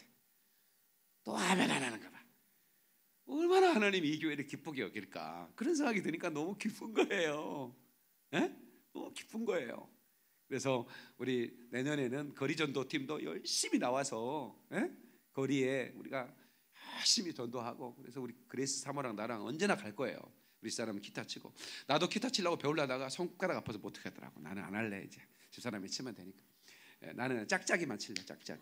Speaker 1: 또 아멘 안 하는가 봐. 얼마나 하나님이 이 교회를 기쁘게 여길까. 그런 생각이 드니까 너무 기쁜 거예요. 예? 너무 기쁜 거예요. 그래서 우리 내년에는 거리전도 팀도 열심히 나와서 예? 거리에 우리가 열심히 전도하고. 그래서 우리 그레이스 사모랑 나랑 언제나 갈 거예요. 우리 사람은 기타 치고. 나도 기타 치려고 배우려다가 손가락 아파서 못 하겠더라고. 나는 안 할래 이제. 집사람이 치면 되니까. 예, 나는 짝짝이만 칠래. 짝짝이.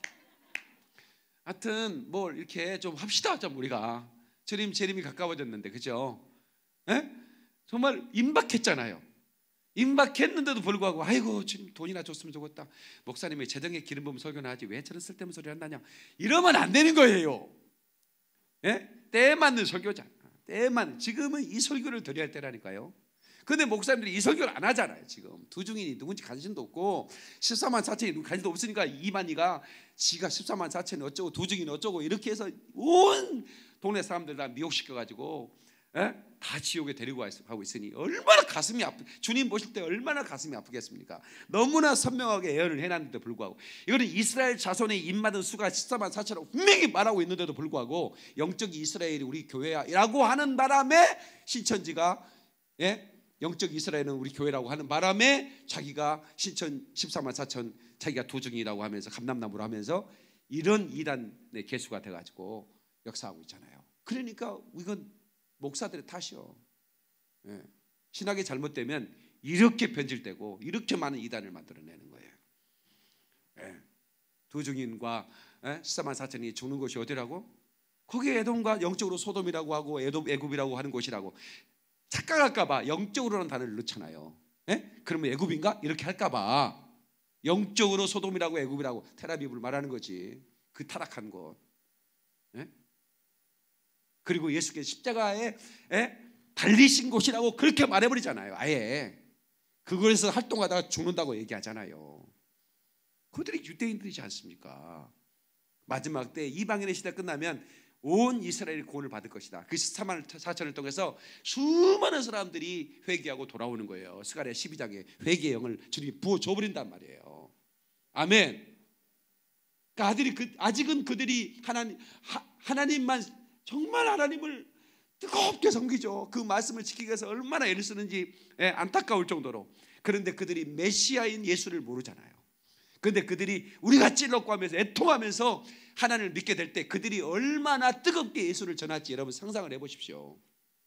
Speaker 1: 하여튼 뭘 이렇게 좀 합시다. 좀 우리가 재림 재림이 가까워졌는데 그죠? 예? 정말 임박했잖아요. 임박했는데도 불구하고 아이고 지금 돈이나 줬으면 좋겠다. 목사님이 재정에 기름 부으면 설교나 하지 왜 저런 쓸데없는 소리 한다냐. 이러면 안 되는 거예요. 예? 때에 맞는 설교자. 때에 맞는. 지금은 이 설교를 드려야 할 때라니까요. 근데 목사님들이 이 설교를 안 하잖아요. 지금 두 중인이 누군지 관심도 없고 십사만 사천이 관심도 없으니까 이만희가 지가 십사만 사천이 어쩌고 두 중인이 어쩌고 이렇게 해서 온 동네 사람들 다 미혹시켜가지고 에? 다 지옥에 데리고 가고 있으니 얼마나 가슴이 아프. 주님 보실 때 얼마나 가슴이 아프겠습니까? 너무나 선명하게 예언을 해놨는데도 불구하고 이거는 이스라엘 자손의 입맞은 수가 십사만 사천이라고 분명히 말하고 있는데도 불구하고 영적 이스라엘이 우리 교회야라고 하는 바람에 신천지가 예? 영적 이스라엘은 우리 교회라고 하는 바람에 자기가 신천 십사만 사천 자기가 도중이라고 하면서 감람나무로 하면서 이런 이단의 개수가 돼가지고 역사하고 있잖아요. 그러니까 이건 목사들의 탓이요. 예. 신학이 잘못되면 이렇게 변질되고 이렇게 많은 이단을 만들어내는 거예요. 예. 도중인과 예? 십사만 사천이 죽는 곳이 어디라고? 거기 에돔과 영적으로 소돔이라고 하고 에돔 애굽이라고 하는 곳이라고. 착각할까봐 영적으로라는 단어를 넣잖아요. 예? 그러면 애굽인가? 이렇게 할까봐 영적으로 소돔이라고 애굽이라고 텔아비브를 말하는 거지. 그 타락한 곳. 예? 그리고 예수께서 십자가에 예? 달리신 곳이라고 그렇게 말해버리잖아요. 아예 그곳에서 활동하다가 죽는다고 얘기하잖아요. 그들이 유대인들이지 않습니까? 마지막 때 이방인의 시대 끝나면 온 이스라엘이 구원을 받을 것이다. 그 십사만 사천을 통해서 수많은 사람들이 회개하고 돌아오는 거예요. 스가랴 십이 장에 회개의 영을 주님이 부어줘버린단 말이에요. 아멘. 그러니까 아들이 그, 아직은 그들이 하나님, 하, 하나님만 정말 하나님을 뜨겁게 섬기죠. 그 말씀을 지키기 위해서 얼마나 애를 쓰는지 예, 안타까울 정도로. 그런데 그들이 메시아인 예수를 모르잖아요. 그런데 그들이 우리가 찔렀고 하면서 애통하면서 하나님을 믿게 될 때 그들이 얼마나 뜨겁게 예수를 전할지 여러분 상상을 해보십시오.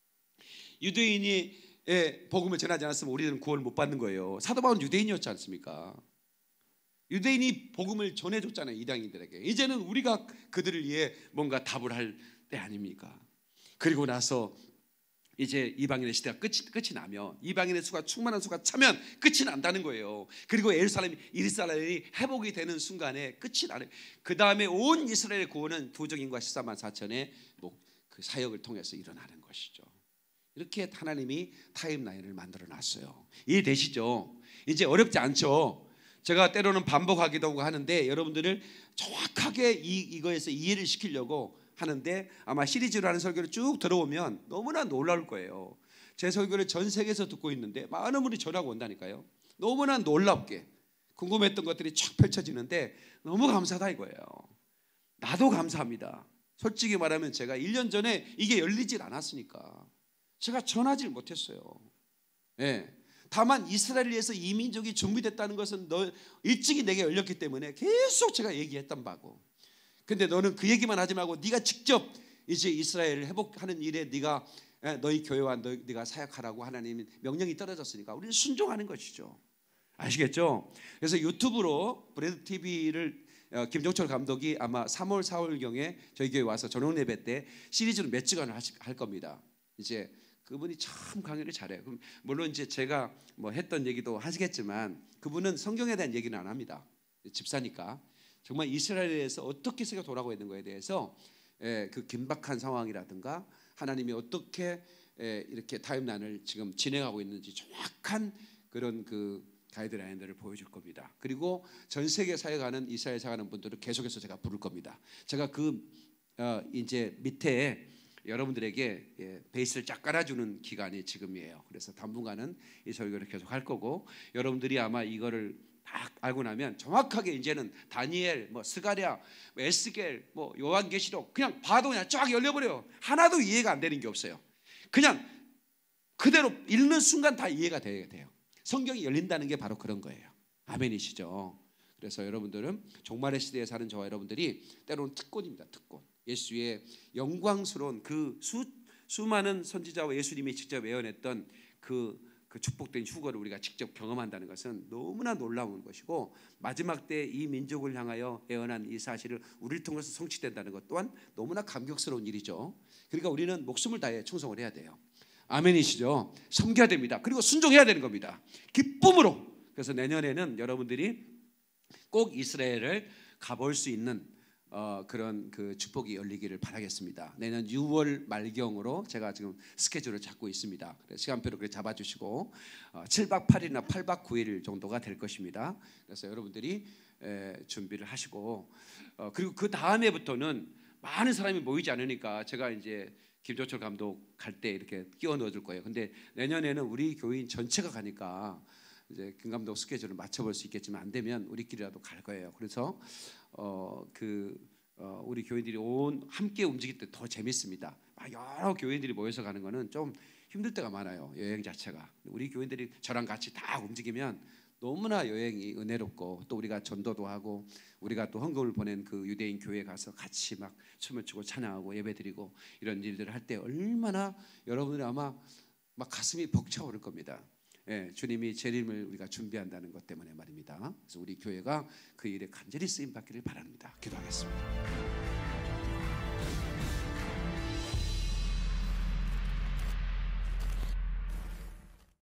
Speaker 1: 유대인이 예, 복음을 전하지 않았으면 우리는 구원을 못 받는 거예요. 사도 바울은 유대인이었지 않습니까? 유대인이 복음을 전해줬잖아요. 이방인들에게. 이제는 우리가 그들을 위해 뭔가 답을 할 때 아닙니까? 그리고 나서 이제 이방인의 시대가 끝이, 끝이 나면 이방인의 수가 충만한 수가 차면 끝이 난다는 거예요. 그리고 예루살렘 이스라엘이 회복이 되는 순간에 끝이 나는. 그 다음에 온 이스라엘의 구원은 두 증인과 십사만 사천의 뭐 그 사역을 통해서 일어나는 것이죠. 이렇게 하나님이 타임라인을 만들어 놨어요. 이해되시죠? 이제 어렵지 않죠? 제가 때로는 반복하기도 하고 하는데 여러분들을 정확하게 이, 이거에서 이해를 시키려고 하는데 아마 시리즈로 하는 설교를 쭉 들어오면 너무나 놀라울 거예요. 제 설교를 전 세계에서 듣고 있는데 많은 분이 전화가 온다니까요. 너무나 놀랍게 궁금했던 것들이 쫙 펼쳐지는데 너무 감사하다 이거예요. 나도 감사합니다. 솔직히 말하면 제가 일 년 전에 이게 열리질 않았으니까 제가 전하질 못했어요. 예. 다만 이스라엘에서 이 민족이 준비됐다는 것은 너 일찍이 내게 열렸기 때문에 계속 제가 얘기했던 바고. 근데 너는 그 얘기만 하지 말고 네가 직접 이제 이스라엘을 회복하는 일에 네가 너희 교회와 너, 네가 사역하라고 하나님이 명령이 떨어졌으니까 우리는 순종하는 것이죠. 아시겠죠? 그래서 유튜브로 브레드 티비를 김종철 감독이 아마 삼월 사월경에 저희 교회 와서 저녁 예배 때 시리즈로 몇 주간을 할 겁니다. 이제 그분이 참 강의를 잘해요. 물론 이제 제가 뭐 했던 얘기도 하시겠지만 그분은 성경에 대한 얘기는 안 합니다. 집사니까. 정말 이스라엘에서 어떻게 세계가 돌아가고 있는 것에 대해서 그 긴박한 상황이라든가 하나님이 어떻게 이렇게 타임라인을 지금 진행하고 있는지 정확한 그런 그 가이드라인들을 보여줄 겁니다. 그리고 전 세계 사역하는 이스라엘 사역하는 분들을 계속해서 제가 부를 겁니다. 제가 그 어 이제 밑에 여러분들에게 예, 베이스를 쫙 깔아주는 기간이 지금이에요. 그래서 당분간은 이 설교를 계속 할 거고 여러분들이 아마 이거를 딱 알고 나면 정확하게 이제는 다니엘, 뭐 스가랴, 뭐 에스겔, 뭐 요한계시록 그냥 봐도 그냥 쫙 열려버려요. 하나도 이해가 안 되는 게 없어요. 그냥 그대로 읽는 순간 다 이해가 돼야 돼요. 성경이 열린다는 게 바로 그런 거예요. 아멘이시죠? 그래서 여러분들은 종말의 시대에 사는 저와 여러분들이 때로는 특권입니다. 특권. 예수의 영광스러운 그 수, 수많은 선지자와 예수님이 직접 예언했던 그, 그 축복된 휴거를 우리가 직접 경험한다는 것은 너무나 놀라운 것이고 마지막 때 이 민족을 향하여 예언한 이 사실을 우리를 통해서 성취된다는 것 또한 너무나 감격스러운 일이죠. 그러니까 우리는 목숨을 다해 충성을 해야 돼요. 아멘이시죠? 섬겨야 됩니다. 그리고 순종해야 되는 겁니다. 기쁨으로. 그래서 내년에는 여러분들이 꼭 이스라엘을 가볼 수 있는 어, 그런 그 축복이 열리기를 바라겠습니다. 내년 유월 말경으로 제가 지금 스케줄을 잡고 있습니다. 시간표를 그렇게 잡아주시고 어, 칠 박 팔 일이나 팔 박 구 일 정도가 될 것입니다. 그래서 여러분들이 에, 준비를 하시고 어, 그리고 그 다음에부터는 많은 사람이 모이지 않으니까 제가 이제 김조철 감독 갈 때 이렇게 끼워 넣어줄 거예요. 근데 내년에는 우리 교인 전체가 가니까 이제 김 감독 스케줄을 맞춰볼 수 있겠지만 안 되면 우리끼리라도 갈 거예요. 그래서 어, 그 어, 우리 교인들이 온 함께 움직일 때 더 재밌습니다. 여러 교인들이 모여서 가는 거는 좀 힘들 때가 많아요. 여행 자체가. 우리 교인들이 저랑 같이 다 움직이면 너무나 여행이 은혜롭고 또 우리가 전도도 하고 우리가 또 헌금을 보낸 그 유대인 교회에 가서 같이 막 춤을 추고 찬양하고 예배드리고 이런 일들을 할 때 얼마나 여러분들이 아마 막 가슴이 벅차오를 겁니다. 예, 주님이 재림을 우리가 준비한다는 것 때문에 말입니다. 그래서 우리 교회가 그 일에 간절히 쓰임 받기를 바랍니다. 기도하겠습니다.